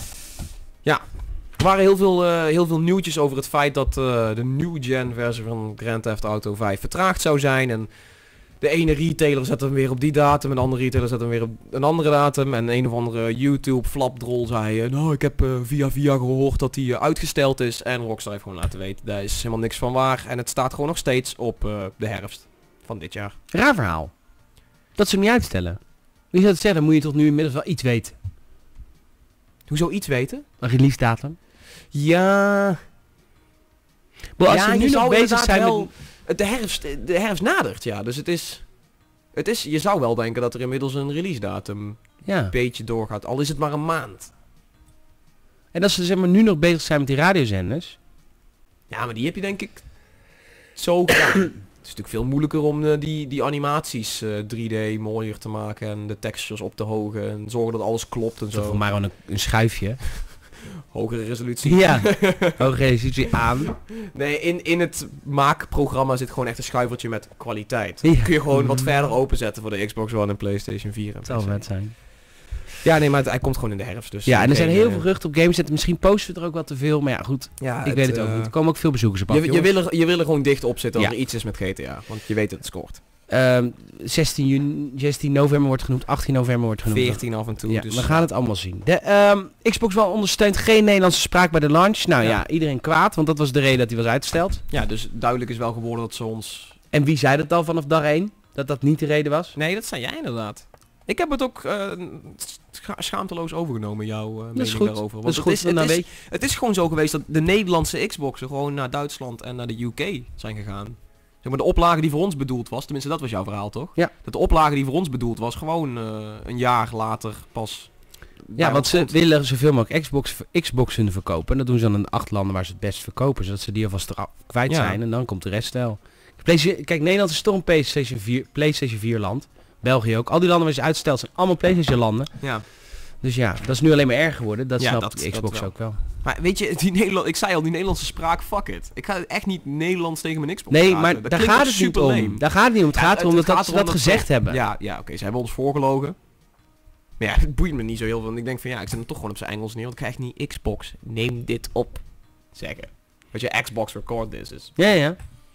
Er waren heel veel, uh, heel veel nieuwtjes over het feit dat uh, de new gen versie van Grand Theft Auto vijf vertraagd zou zijn. En de ene retailer zet hem weer op die datum en de andere retailer zet hem weer op een andere datum. En een of andere YouTube flapdrol zei, uh, nou ik heb uh, via via gehoord dat die uh, uitgesteld is. En Rockstar heeft gewoon laten weten, daar is helemaal niks van waar. En het staat gewoon nog steeds op uh, de herfst van dit jaar. Raar verhaal. Dat ze hem niet uitstellen. Wie zou het zeggen, dan moet je tot nu inmiddels wel iets weten. Hoezo iets weten? Een release datum. Ja... Maar als ja, ze nu je nog zou bezig inderdaad zijn wel, met... de herfst, de herfst nadert, ja. Dus het is, het is... Je zou wel denken dat er inmiddels een release datum Ja. een beetje doorgaat. Al is het maar een maand. En als ze zeg maar, nu nog bezig zijn met die radiozenders... Ja, maar die heb je denk ik zo gedaan. Het is natuurlijk veel moeilijker om uh, die, die animaties uh, drie D mooier te maken en de textures op te hogen en zorgen dat alles klopt en Zo voor zo. maar gewoon een, een schuifje. Hogere resolutie. Ja. Hoge resolutie aan. Nee, in, in het maakprogramma zit gewoon echt een schuifeltje met kwaliteit. Ja. Kun je gewoon wat verder openzetten voor de Xbox One en PlayStation vier. En Het zal P C. vet zijn. Ja, nee, maar het, hij komt gewoon in de herfst. Dus Ja, en er zijn geen, heel uh, veel geruchten op Gameset. Misschien posten we er ook wat te veel. Maar ja, goed. Ja, Ik weet het ook uh, niet. Er komen ook veel bezoekers op af, Je, je, jongens. wil er, je wil er gewoon dicht op zitten als Ja. er iets is met G T A. Want je weet dat het scoort. Ehm, zestien, juni, zestien november wordt genoemd. achttien november wordt genoemd. veertien af en toe. Ja, dus we gaan het allemaal zien. De ehm, Xbox One ondersteunt geen Nederlandse spraak bij de launch. Nou ja. Ja. iedereen kwaad. Want dat was de reden dat hij was uitgesteld. Ja, dus duidelijk is wel geworden dat ze ons... En wie zei dat al vanaf dag één? Dat dat niet de reden was? Nee, dat zei jij inderdaad. Ik heb het ook uh, scha schaamteloos overgenomen, jouw uh, Dat is mening goed. daarover. Want Dat is het goed. is, want dan het, is, weet je- het is gewoon zo geweest dat de Nederlandse Xboxen gewoon naar Duitsland en naar de U K zijn gegaan. Zeg maar de oplage die voor ons bedoeld was, tenminste dat was jouw verhaal toch? Ja. Dat de oplage die voor ons bedoeld was gewoon uh, een jaar later pas... bij Ja, want ons ze komt. willen zoveel mogelijk Xbox, Xboxen verkopen. En dat doen ze dan in de acht landen waar ze het best verkopen. Zodat ze die alvast eraf kwijt Ja. zijn. En dan komt de rest wel. PlayStation- Kijk, Nederland is toch een PlayStation vier, PlayStation vier land. België ook. Al die landen waar ze uitsteld zijn allemaal PlayStation landen. Ja. Dus ja, dat is nu alleen maar erger geworden. Dat Ja, snapt dat- de dat Xbox wel. ook wel. Maar weet je, die Nederland, ik zei al, die Nederlandse spraak, fuck it. Ik ga echt niet Nederlands tegen mijn Xbox Nee, praten. maar Dat daar klinkt gaat ook het niet super om. lame. Daar gaat het niet om. Het Ja, gaat erom dat, dat gaat ze erom dat gezegd ze- hebben. Ja, ja oké, ze hebben ons voorgelogen. Maar ja, het boeit me niet zo heel veel. Want ik denk van ja, ik zet hem toch gewoon op zijn Engels neer. Want ik krijg niet Xbox, neem dit op. Zeggen. Weet je, Xbox record this is. Ja, ja.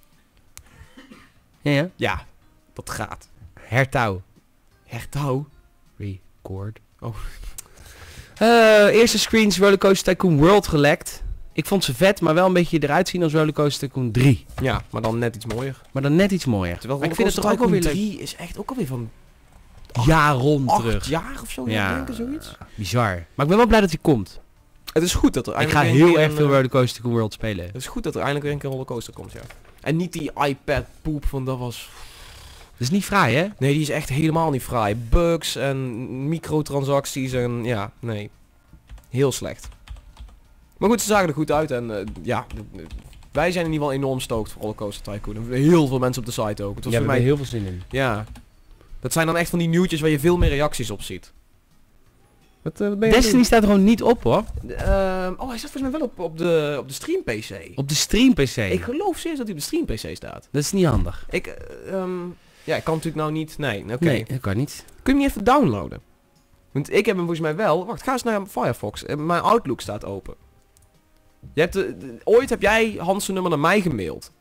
Ja, ja. Ja, dat gaat. Hertouw. Hertouw. Record. Oh. Eh, eerste screens Rollercoaster Tycoon World gelekt. Ik vond ze vet, maar wel een beetje eruit zien als Rollercoaster Tycoon drie. Ja, maar dan net iets mooier. Maar dan net iets mooier. Terwijl Maar ik vind het toch ook Rollercoaster wel weer leuk. drie is echt ook alweer van Jaar rond acht terug. jaar of zo. Ja, Ja, denken, zoiets. bizar. Maar ik ben wel blij dat hij komt. Het is goed dat er Ik eindelijk ga een heel keer erg een, veel eh, Rollercoaster Tycoon World spelen. Het is goed dat er eindelijk weer een keer een rollercoaster komt, ja. En niet die iPad poep van dat was... Dat is niet fraai, hè? Nee, die is echt helemaal niet fraai. Bugs en microtransacties en ja, nee. Heel slecht. Maar goed, ze zagen er goed uit en uh, ja, wij zijn in ieder geval enorm stoked voor Rollercoaster Tycoon. En heel veel mensen op de site ook. Het was Ja, voor we mij, hebben heel veel zin in. ja. Dat zijn dan echt van die nieuwtjes waar je veel meer reacties op ziet. Wat, uh, wat ben je aan het Destiny staat er gewoon niet op, hoor. doen? Ehm, oh, hij staat volgens mij wel op, op de, op de stream P C. Op de stream P C. Ik geloof serieus dat hij op de stream P C staat. Dat is niet handig. Ik, uh, ehm, ja, ik kan natuurlijk nou niet... Nee, oké. Nee, dat kan niet. Kun je hem niet even downloaden? Want ik heb hem volgens mij wel... Wacht, ga eens naar Firefox. Eh, Mijn Outlook staat open. Je hebt de, de- ooit heb jij Hans' nummer naar mij gemaild.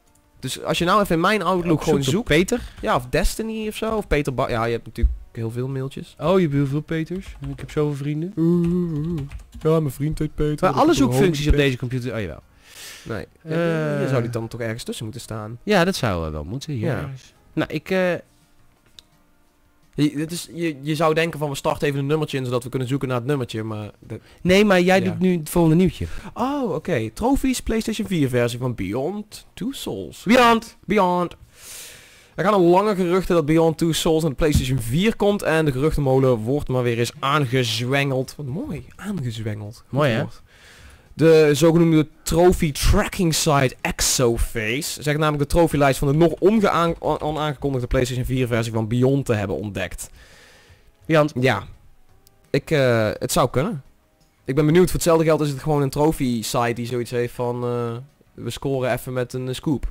Dus als je nou even in mijn Outlook Ook gewoon zoekt op zoekt. Peter? Ja, of Destiny of zo. Of Peter ba Ja, je hebt natuurlijk heel veel mailtjes. Oh, je hebt heel veel Peters. Ik heb zoveel vrienden. Ja, mijn vriend heet Peter. Maar alle zoekfuncties op deze computer... Oh, jawel. Nee. Eh. je zou die dan toch ergens tussen moeten staan. Ja, dat zou wel moeten. Hier. Ja. Nou, ik... eh, Je, dit is, je, je zou denken van we starten even een nummertje in zodat we kunnen zoeken naar het nummertje, maar... Dat... Nee, maar jij Ja. doet nu het volgende nieuwtje. Oh, oké. Okay. Trophies PlayStation vier versie van Beyond Two Souls. Beyond! Beyond. Er gaan al lange geruchten dat Beyond Two Souls naar de PlayStation vier komt en de geruchtenmolen wordt maar weer eens aangezwengeld. Wat mooi, aangezwengeld. Goed Mooi, hè? woord. De zogenoemde trophy tracking site Exoface zegt namelijk de trofeelijst van de nog ongeaan- on- onaangekondigde PlayStation vier versie van Beyond te hebben ontdekt. Beyond. Ja, ik, uh, het zou kunnen. Ik ben benieuwd, voor hetzelfde geld is het gewoon een trophy site die zoiets heeft van uh, we scoren even met een uh, scoop.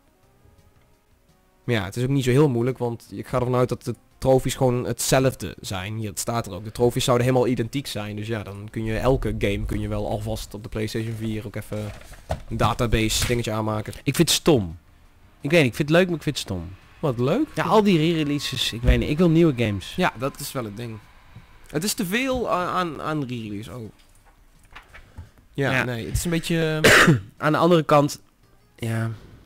Maar ja, het is ook niet zo heel moeilijk, want ik ga ervan uit dat de trofies gewoon hetzelfde zijn. Hier, het staat er ook. De trofies zouden helemaal identiek zijn. Dus ja, dan kun je elke game kun je wel alvast op de PlayStation vier ook even een database dingetje aanmaken. Ik vind het stom. Ik weet niet, ik vind het leuk, maar ik vind het stom. Wat leuk. Ja, al die re-releases, ik weet niet, ik wil nieuwe games. Ja, dat is wel het ding. Het is te veel aan, aan, aan re-release. Oh. Ja, Ja. nee, het is een beetje... Aan de andere kant, ja...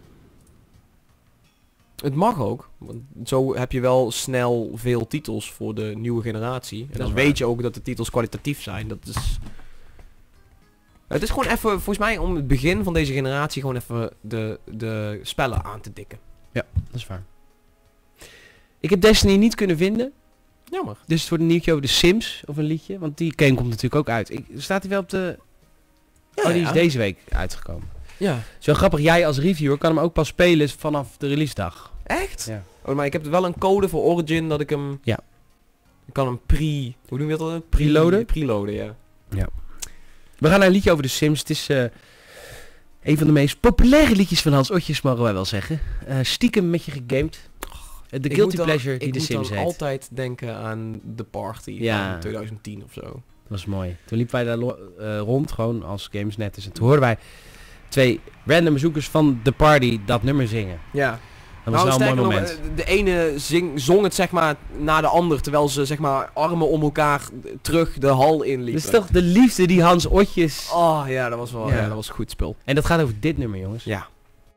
Het mag ook, want zo heb je wel snel veel titels voor de nieuwe generatie. En is dan waar. weet je ook dat de titels kwalitatief zijn. Dat is... Het is gewoon even, volgens mij, om het begin van deze generatie gewoon even de, de spellen aan te dikken. Ja, dat is waar. Ik heb Destiny niet kunnen vinden. Jammer. Dus het wordt een nieuwtje over de Sims, of een liedje. Want die game komt natuurlijk ook uit. Ik, staat die wel op de... Ja, oh, die is ja. deze week uitgekomen. Ja. Zo grappig, jij als reviewer kan hem ook pas spelen vanaf de release dag. Echt? Ja. Oh, maar ik heb wel een code voor Origin dat ik hem... Ja. Ik kan hem pre... Hoe noem je dat dan? Pre- Preloaden? Preloaden, ja. We gaan naar een liedje over de Sims. Het is eh, een van de meest populaire liedjes van Hans Otjes, mogen wij wel zeggen. Eh, stiekem met je gegamed. Eh, de Ik guilty moet dan- pleasure die ik de moet Sims dan heet. altijd denken aan The Party Ja. van twintig tien of zo. Dat was mooi. Toen liepen wij daar lo- eh, rond, gewoon als Gamesnet is. En toen hoorden wij twee random bezoekers van The Party dat nummer zingen. Ja. Dat was Nou, wel een mooi sterker nog, moment. eh, de ene zing, zong het zeg maar na de ander, terwijl ze zeg maar armen om elkaar terug de hal inliepen. Dat is toch de liefde die Hans Otjes... Oh ja, dat was wel, Ja. ja. dat was goed spul. En dat gaat over dit nummer, jongens. Ja.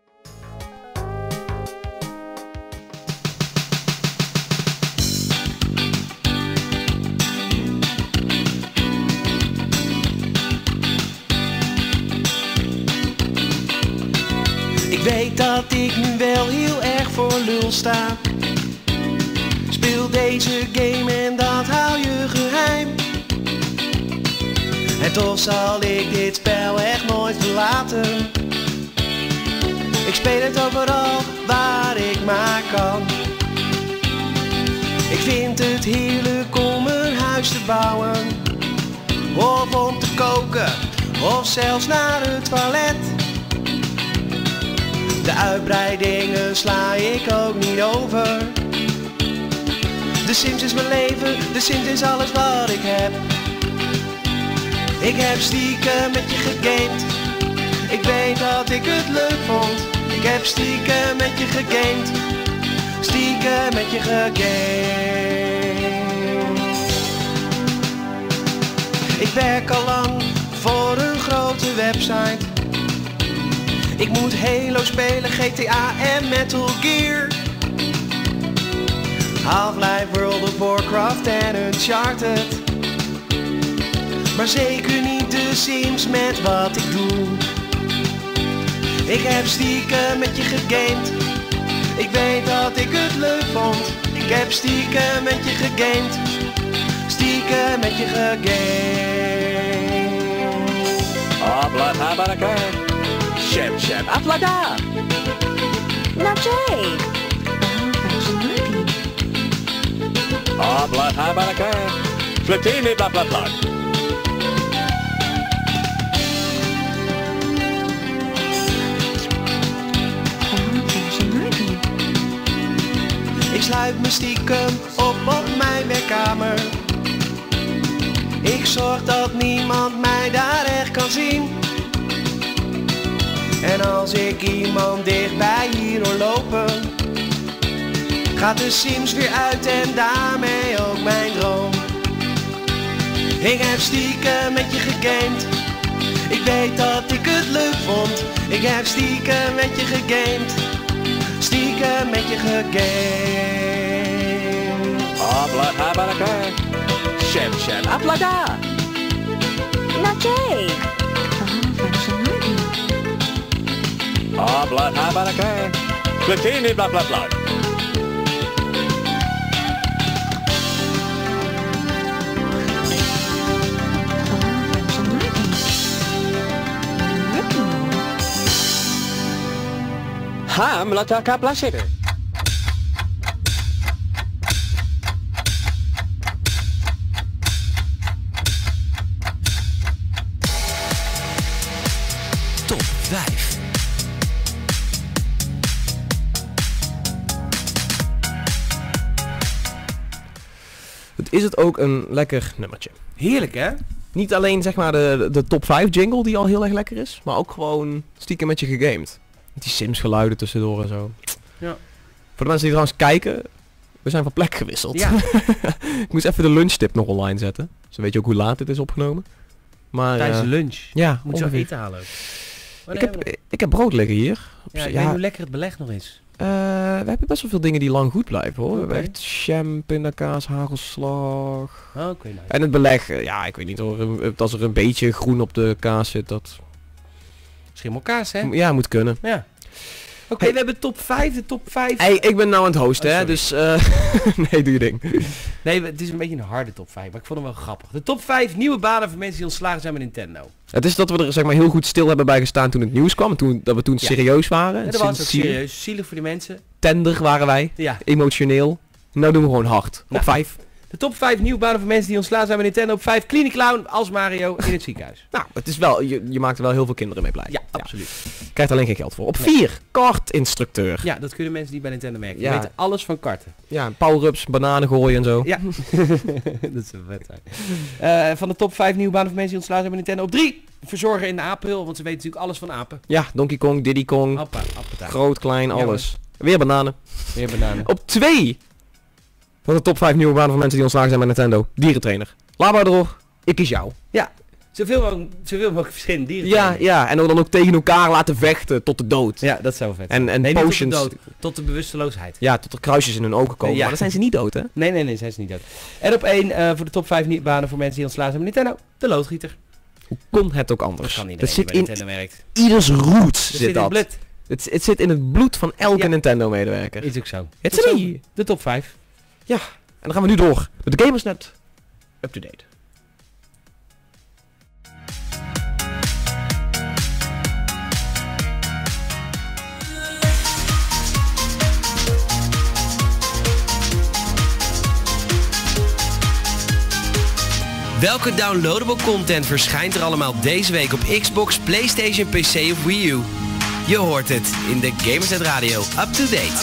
Ik weet dat ik nu wel heel erg voor lul sta. Speel deze game en dat hou je geheim. En toch zal ik dit spel echt nooit verlaten. Ik speel het overal waar ik maar kan. Ik vind het heerlijk om een huis te bouwen. Of om te koken, of zelfs naar het toilet. De uitbreidingen sla ik ook niet over. De Sims is mijn leven, de Sims is alles wat ik heb. Ik heb stiekem met je gegamed. Ik weet dat ik het leuk vond. Ik heb stiekem met je gegamed. Stiekem met je gegamed. Ik werk al lang voor een grote website. Ik moet Halo spelen, G T A en Metal Gear. Half-Life, World of Warcraft en Uncharted. Maar zeker niet de Sims met wat ik doe. Ik heb stiekem met je gegamed. Ik weet dat ik het leuk vond. Ik heb stiekem met je gegamed. Stiekem met je gegamed. Habla tabaraka. Shep shep aflada. Najee. Habla tabaraka. Flatini bla bla bla. Ik sluit me stiekem op op mijn werkkamer. Ik zorg dat niemand mij daar echt kan zien. En als ik iemand dichtbij hier hoor lopen, gaat de Sims weer uit en daarmee ook mijn droom. Ik heb stiekem met je gegamed, ik weet dat ik het leuk vond. Ik heb stiekem met je gegamed, stiekem met je gegamed. Abracadabra. Shem shem aplada. Naké. Abracadabra. Flatini bla bla bla. Ham lataka placere. Top vijf. Het is het ook een lekker nummertje. Heerlijk, hè? Niet alleen zeg maar de, de top vijf jingle die al heel erg lekker is, maar ook gewoon stiekem met je gegamed. Met die Sims geluiden tussendoor en zo. Ja. Voor de mensen die trouwens kijken, we zijn van plek gewisseld. Ja. Ik moest even de lunchtip nog online zetten. Dus dan weet je ook hoe laat dit is opgenomen. Maar, Tijdens eh, de lunch. ja, Moet je wel ongeveer. eten halen ook. Oh, Ik nee, heb, ik heb brood liggen hier. Op ja, z- ik ja, weet hoe lekker het beleg nog is. eh, we hebben best wel veel dingen die lang goed blijven hoor. We hebben Oké. echt jam, pindakaas, hagelslag. Oh, oké, nice. En het beleg, eh, ja ik weet niet hoor, een- als er een beetje groen op de kaas zit, dat Schimmelkaas, hè? ja, moet kunnen. Ja. Oké, Hey. we hebben top vijf, de top vijf. Hey, ik ben nou aan het hosten Oh, hè, sorry. dus eh nee, doe je ding. Nee, het is een beetje een harde top vijf, maar ik vond hem wel grappig. De top vijf nieuwe banen voor mensen die ontslagen zijn met Nintendo. Het is dat we er zeg maar heel goed stil hebben bij gestaan toen het nieuws kwam, en toen, dat we toen Ja. serieus waren. En dat was ook Sinds- serieus, zielig voor die mensen. Tender waren wij, Ja. emotioneel. Nou doen we gewoon hard. Nou. Op vijf. De top vijf nieuwe banen voor mensen die ontslagen zijn met Nintendo. Op vijf Clinic Clown als Mario in het ziekenhuis. Nou, het is wel, je, je maakt er wel heel veel kinderen mee blij. Ja, absoluut. Krijgt alleen geen geld voor. Op Nee. vier, kartinstructeur. Ja, dat kunnen mensen die bij Nintendo werken. Die Ja. weten alles van karten. Ja, power-ups, bananen gooien en zo. Ja. Dat is wel vet zijn. Eh, van de top vijf nieuwe banen voor mensen die ontslagen zijn met Nintendo. Op drie verzorger in de apenhul, want ze weten natuurlijk alles van apen. Ja, Donkey Kong, Diddy Kong, Appa, appeltuin. groot, klein, Ja, alles. Weer bananen. Weer bananen. Op twee van de top vijf nieuwe banen van mensen die ontslagen zijn met Nintendo. Dierentrainer. Laat maar erop. Ik kies jou. Zoveel mogelijk, zoveel mogelijk verschillende dieren. Ja, ja. En dan ook tegen elkaar laten vechten tot de dood. Ja, dat zou wel vet. En, en nee, niet potions. tot de dood, tot de bewusteloosheid. Ja, tot er kruisjes in hun ogen komen. Ja. Maar dan zijn ze niet dood, hè? Nee, nee, nee, zijn ze niet dood. En op één eh, voor de top vijf nie- banen voor mensen die ontslagen zijn met Nintendo. De loodgieter. Hoe kon het ook Dat anders? kan Dat iedereen zit die bij in Nintendo werkt. ieders roots. Dat Zit zit in dat. bloed. Het, het zit in het bloed van elke Ja. Nintendo-medewerker. Is ook zo. Het Tot is zo. niet. De top vijf. En dan gaan we nu door met de Gamersnet Up-to-Date. Welke downloadable content verschijnt er allemaal deze week op Xbox, PlayStation, P C of Wii U? Je hoort het in de Gamersnet Radio Up to Date.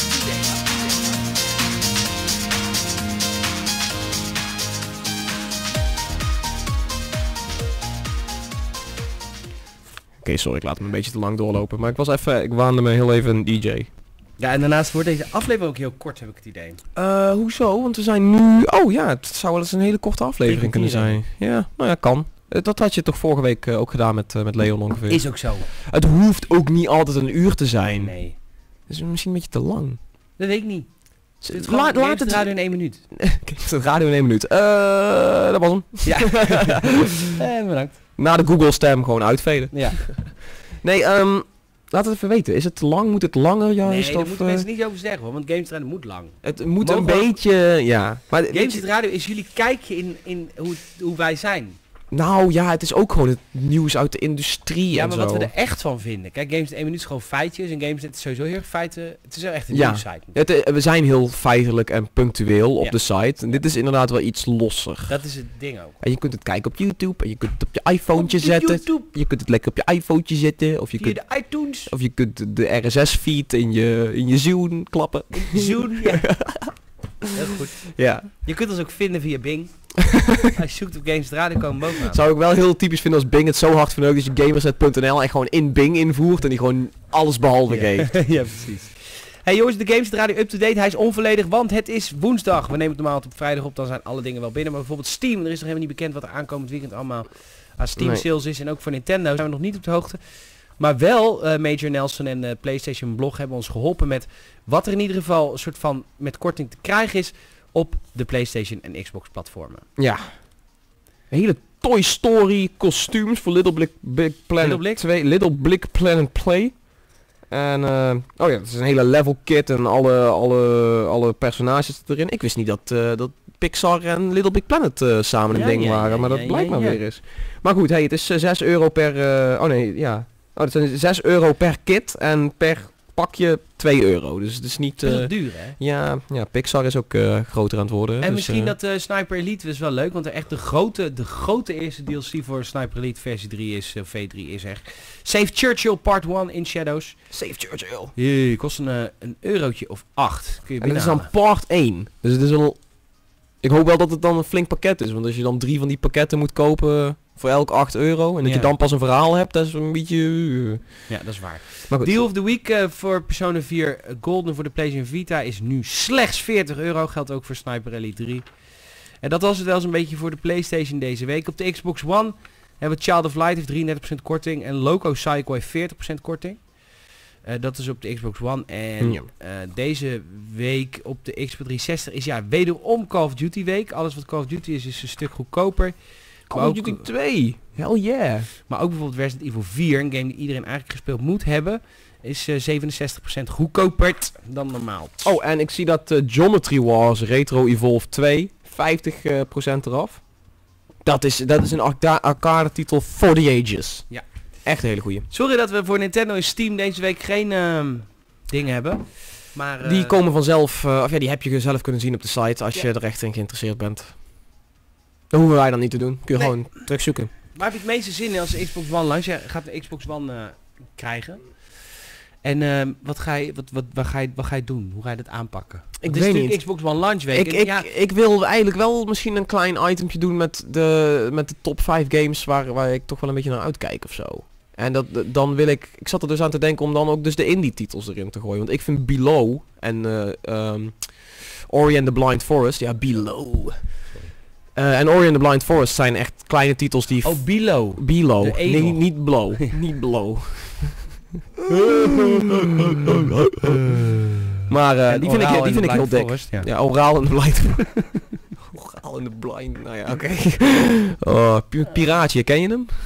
Oké, sorry, ik laat hem een beetje te lang doorlopen. Maar ik was even, ik waande me heel even een D J. Ja, en daarnaast wordt deze aflevering ook heel kort, heb ik het idee. Eh, hoezo? Want we zijn nu... Oh ja, het zou wel eens een hele korte aflevering kunnen zijn. Ja, nou ja, kan. Eh, Dat had je toch vorige week eh, ook gedaan met, eh, met Leon ongeveer. Is ook zo. Het hoeft ook niet altijd een uur te zijn. Nee. Het is misschien een beetje te lang. Dat weet ik niet. Z- Dit Laat, laat het... radio in één minuut. Kijk, het radio in één minuut. Eh, dat was hem. Ja. eh, bedankt. Na de Google stem gewoon uitveden. Ja. Nee, ehm laat het even weten. Is het te lang? Moet het langer Nee, juist? daar of, moeten eh, mensen niet over zeggen hoor, want Games Radio moet lang. het moet Mogen een we ook- beetje... Ja. Maar weet Games je- Radio is jullie kijkje in, in hoe, hoe wij zijn. nou ja, het is ook gewoon het nieuws uit de industrie Ja, en maar zo. wat we er echt van vinden. Kijk, Games in één minuut is gewoon feitjes en Games is sowieso heel erg feiten. Het is wel echt een Ja. nieuwssite. Het, eh, we zijn heel feitelijk en punctueel op Ja. de site. En dit is inderdaad wel iets losser. Dat is het ding ook. En je kunt het kijken op YouTube. En je kunt het op je iPhonetje Op je zetten. YouTube, Je kunt het lekker op je iPhonetje zetten. Of je, via kunt, de iTunes, of je kunt de R S S-feed in je, in je Zoom klappen. Zoom. Ja. Heel goed. Ja. Je kunt ons ook vinden via Bing. Hij zoekt op Games Radio, komen bovenaan. Zou ik wel heel typisch vinden als Bing het zo hard verneukt dat je gamersnet punt n l en gewoon in Bing invoert en die gewoon alles behalve Ja. geeft. Ja, precies. Hey jongens, de Games Radio up-to-date. Hij is onvolledig, want het is woensdag. We nemen het normaal op vrijdag op, dan zijn alle dingen wel binnen. Maar bijvoorbeeld Steam, er is nog helemaal niet bekend wat er aankomend weekend allemaal aan Steam Nee. sales is. En ook voor Nintendo zijn we nog niet op de hoogte. Maar wel, uh, Major Nelson en de PlayStation Blog hebben ons geholpen met wat er in ieder geval een soort van met korting te krijgen is op de PlayStation en Xbox platformen. Ja. Hele Toy Story kostuums voor Little Big, Big Planet Little Big? twee. Little Big Planet Play. En, uh, oh ja, het is een hele level kit en alle, alle, alle personages erin. Ik wist niet dat, uh, dat Pixar en Little Big Planet uh, samen een Ja, ding ja, waren, ja, maar dat ja, blijkt ja, maar ja. weer eens. Maar goed, hey, het is uh, zes euro per... Uh, oh nee, ja. Oh, het zijn zes euro per kit en per pakje twee euro. Dus het is niet... Dat is Uh, wel duur, hè? ja, ja, Pixar is ook uh, groter aan het worden. En dus, misschien uh, dat uh, Sniper Elite is wel leuk, want er echt de grote, de grote eerste D L C voor Sniper Elite versie drie is, uh, V drie is er. Save Churchill Part één in Shadows. Save Churchill. Jee, kost een, uh, een eurotje of acht. Kun je En dat is dan binnenhalen. part één. Dus het is wel... Ik hoop wel dat het dan een flink pakket is. Want als je dan drie van die pakketten moet kopen voor elk acht euro. En dat Ja. je dan pas een verhaal hebt, dat is een beetje... uh, Ja, dat is waar. Maar goed. Deal of the Week uh, voor Persona vier uh, Golden voor de PlayStation Vita is nu slechts veertig euro. Geldt ook voor Sniper Elite drie. En dat was het wel eens een beetje voor de PlayStation deze week. Op de Xbox One hebben we Child of Light heeft drieëndertig procent korting. En Loco Psycho heeft veertig procent korting. Uh, dat is op de Xbox One. En Ja. uh, deze week op de Xbox driehonderdzestig is ja wederom Call of Duty week. Alles wat Call of Duty is, is een stuk goedkoper. Call Maar of ook- Duty twee. Hell yeah. Maar ook bijvoorbeeld Resident Evil vier, een game die iedereen eigenlijk gespeeld moet hebben, is uh, zevenenzestig procent goedkoper dan normaal. Oh, en ik zie dat uh, Geometry Wars Retro Evolve twee vijftig procent eraf. Dat is, dat is een arca- arcade titel for the ages. Ja. Echt een hele goeie. Sorry dat we voor Nintendo en Steam deze week geen uh, dingen hebben. Maar, uh, Die komen vanzelf, uh, of ja, die heb je zelf kunnen zien op de site als Ja. je er echt in geïnteresseerd bent. Dat hoeven wij dan niet te doen. Kun je Nee. gewoon terugzoeken. Waar heb je het meeste zin in als de Xbox One launch? Je gaat de Xbox One uh, krijgen. En uh, wat, ga je, wat, wat, wat, ga je, wat ga je doen? Hoe ga je dat aanpakken? Ik Het is weet natuurlijk niet. Xbox One launch week. Ik, en ik, ja, ik wil eigenlijk wel misschien een klein itempje doen met de, met de top vijf games waar, waar ik toch wel een beetje naar uitkijk of zo. En dat, d- dan wil ik, ik zat er dus aan te denken om dan ook dus de indie titels erin te gooien. Want ik vind Below en uh, um, Ori and the Blind Forest, ja Below. Uh, en Ori and the Blind Forest zijn echt kleine titels die... oh, Below. Below. de Nee, egel. niet Blow. Niet Blow. Maar uh, En die vind ik, Oraal die in vind the ik heel Blind dik. Forest, ja. Ja, Oraal en de Blind. Oraal en de Blind. Nou ja, oké. Oh, pi- Piraatje, ken je hem?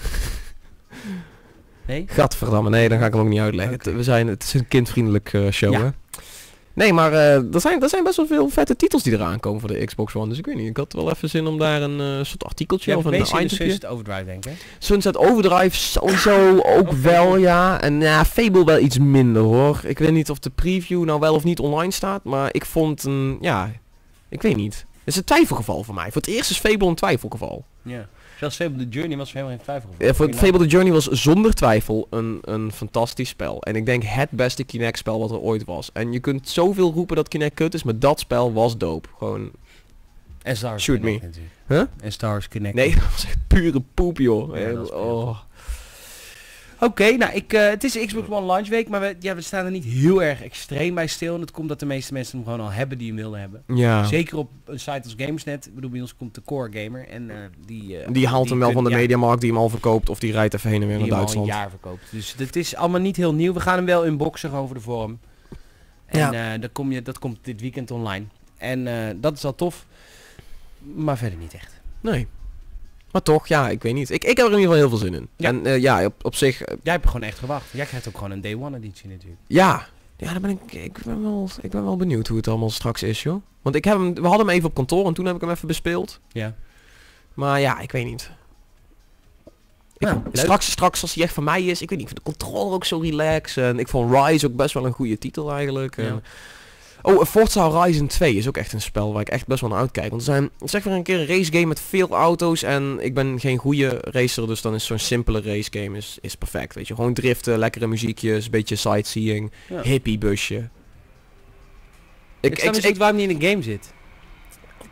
Nee? Gadverdamme, nee, dan ga ik hem ook niet uitleggen. Oké. Het, we zijn, het is een kindvriendelijk uh, show, Ja. hè? Nee, maar uh, er, zijn, er zijn best wel veel vette titels die eraan komen voor de Xbox One. Dus ik weet niet, ik had wel even zin om daar een uh, soort artikeltje Ja, of een meestal in de itempje. Sunset Overdrive, denk ik. Sunset Overdrive sowieso ook Of wel, Fable. ja. En ja, Fable wel iets minder, hoor. Ik weet niet of de preview nou wel of niet online staat, maar ik vond een, ja, ik weet niet. Het is een twijfelgeval voor mij. Voor het eerst is Fable een twijfelgeval. Ja. Zelfs Fable The Journey was helemaal geen twijfel. Ja, voor Fable The Journey was zonder twijfel een, een fantastisch spel. En ik denk het beste Kinect spel wat er ooit was. En je kunt zoveel roepen dat Kinect kut is, maar dat spel was dope. Gewoon, En Star Wars Shoot Connect me. natuurlijk. huh? En Star Wars Connect. Nee, dat was echt pure poep, joh. Ja, dat is oh. Oké, nou, ik, uh, het is de Xbox One launch week, maar we, ja, we staan er niet heel erg extreem bij stil. En dat komt dat de meeste mensen hem gewoon al hebben die hem wilden hebben. Ja. Zeker op een site als Gamersnet. Ik bedoel, bij ons komt de Core Gamer. En uh, die, uh, Die haalt hem wel kun- van de ja, Mediamarkt die hem al verkoopt of die rijdt even heen en weer die naar hem al een Duitsland. jaar verkoopt. Dus het is allemaal niet heel nieuw. We gaan hem wel unboxen gewoon voor de vorm. En Ja. uh, dat, kom je, dat komt dit weekend online. En uh, dat is al tof. Maar verder niet echt. Nee. Maar toch, ja, ik weet niet. Ik, ik heb er in ieder geval heel veel zin in. Ja. En uh, ja, op, op zich, uh, Jij hebt er gewoon echt gewacht. Jij krijgt ook gewoon een day one editie natuurlijk. ja. Ja, dan ben ik, ik, ben wel, ik ben wel benieuwd hoe het allemaal straks is, joh. Want ik heb hem, we hadden hem even op kantoor en toen heb ik hem even bespeeld. Ja. Maar ja, ik weet niet. Ik, Nou, leuk. straks, straks als hij echt van mij is, ik weet niet, ik vind de controller ook zo relaxed. En ik vond Rise ook best wel een goede titel eigenlijk. Ja. En, oh, Forza Horizon twee is ook echt een spel waar ik echt best wel naar uitkijk. Want er zijn, zeg maar een keer een race game met veel auto's en ik ben geen goede racer, dus dan is zo'n simpele race game is, is perfect, weet je. Gewoon driften, lekkere muziekjes, een beetje sightseeing, Ja. hippie busje. Ik, Ik, ik, ik, ik, ik, waarom niet in een game zit.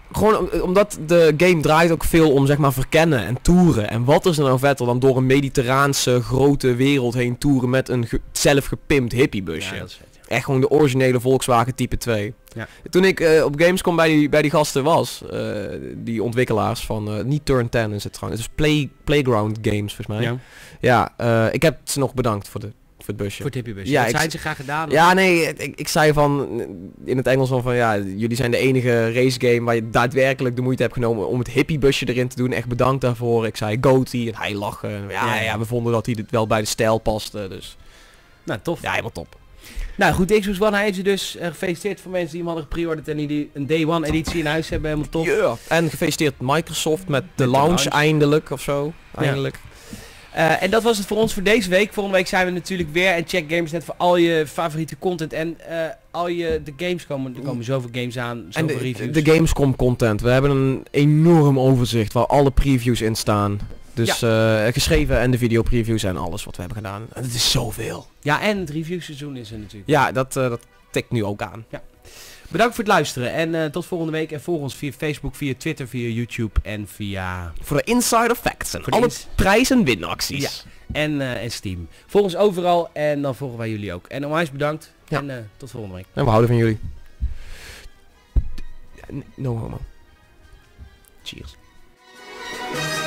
gewoon om- omdat de game draait ook veel om zeg maar verkennen en toeren. En wat is er nou vetter dan door een mediterraanse grote wereld heen toeren met een ge- zelf gepimpt hippiebusje. Ja, dat is vet, ja. Echt gewoon de originele Volkswagen type twee. Ja. Toen ik eh, op Gamescom bij die, bij die gasten was, eh, die ontwikkelaars van, eh, niet Turn ten is het trouwens, het is Play, Playground Games volgens mij. Ja. Ja, eh, ik heb ze nog bedankt voor, de, voor het busje. Voor het hippiebusje. Ja, Ja, dat ik- zijn ze graag gedaan. Ja, nee, ik, ik zei van, in het Engels van, van ja, jullie zijn de enige race game waar je daadwerkelijk de moeite hebt genomen om het hippiebusje erin te doen. Echt bedankt daarvoor. Ik zei Goaty en hij lachen. En Ja, Ja. ja, we vonden dat hij het wel bij de stijl paste, dus Nou, tof. ja, helemaal top. Nou goed, de Xbox One, hij heeft je dus uh, gefeliciteerd voor mensen die hem hadden gepreorderd en die, die een Day One editie in huis hebben. Helemaal tof. Ja. En gefeliciteerd Microsoft met de de launch, launch. eindelijk of zo. Ja. Eindelijk. Uh, en dat was het voor ons voor deze week. Volgende week zijn we natuurlijk weer. En check Gamersnet voor al je favoriete content. En uh, al je de games komen. Er komen zoveel games aan. En Zoveel de, reviews. de Gamescom content. We hebben een enorm overzicht waar alle previews in staan. Dus eh, geschreven en de video previews en alles wat we hebben gedaan. En het is zoveel. Ja, en het reviewseizoen is er natuurlijk. Ja, dat, eh, dat tikt nu ook aan. Bedankt voor het luisteren. En uh, tot volgende week. En volg ons via Facebook, via Twitter, via YouTube en via... Voor de insider facts en Voor de alle ins- prijs- en winacties. Ja. En, uh, en Steam. Volg ons overal en dan volgen wij jullie ook. En onwijs bedankt. Ja. En uh, tot volgende week. En we houden van jullie. No homo. Cheers.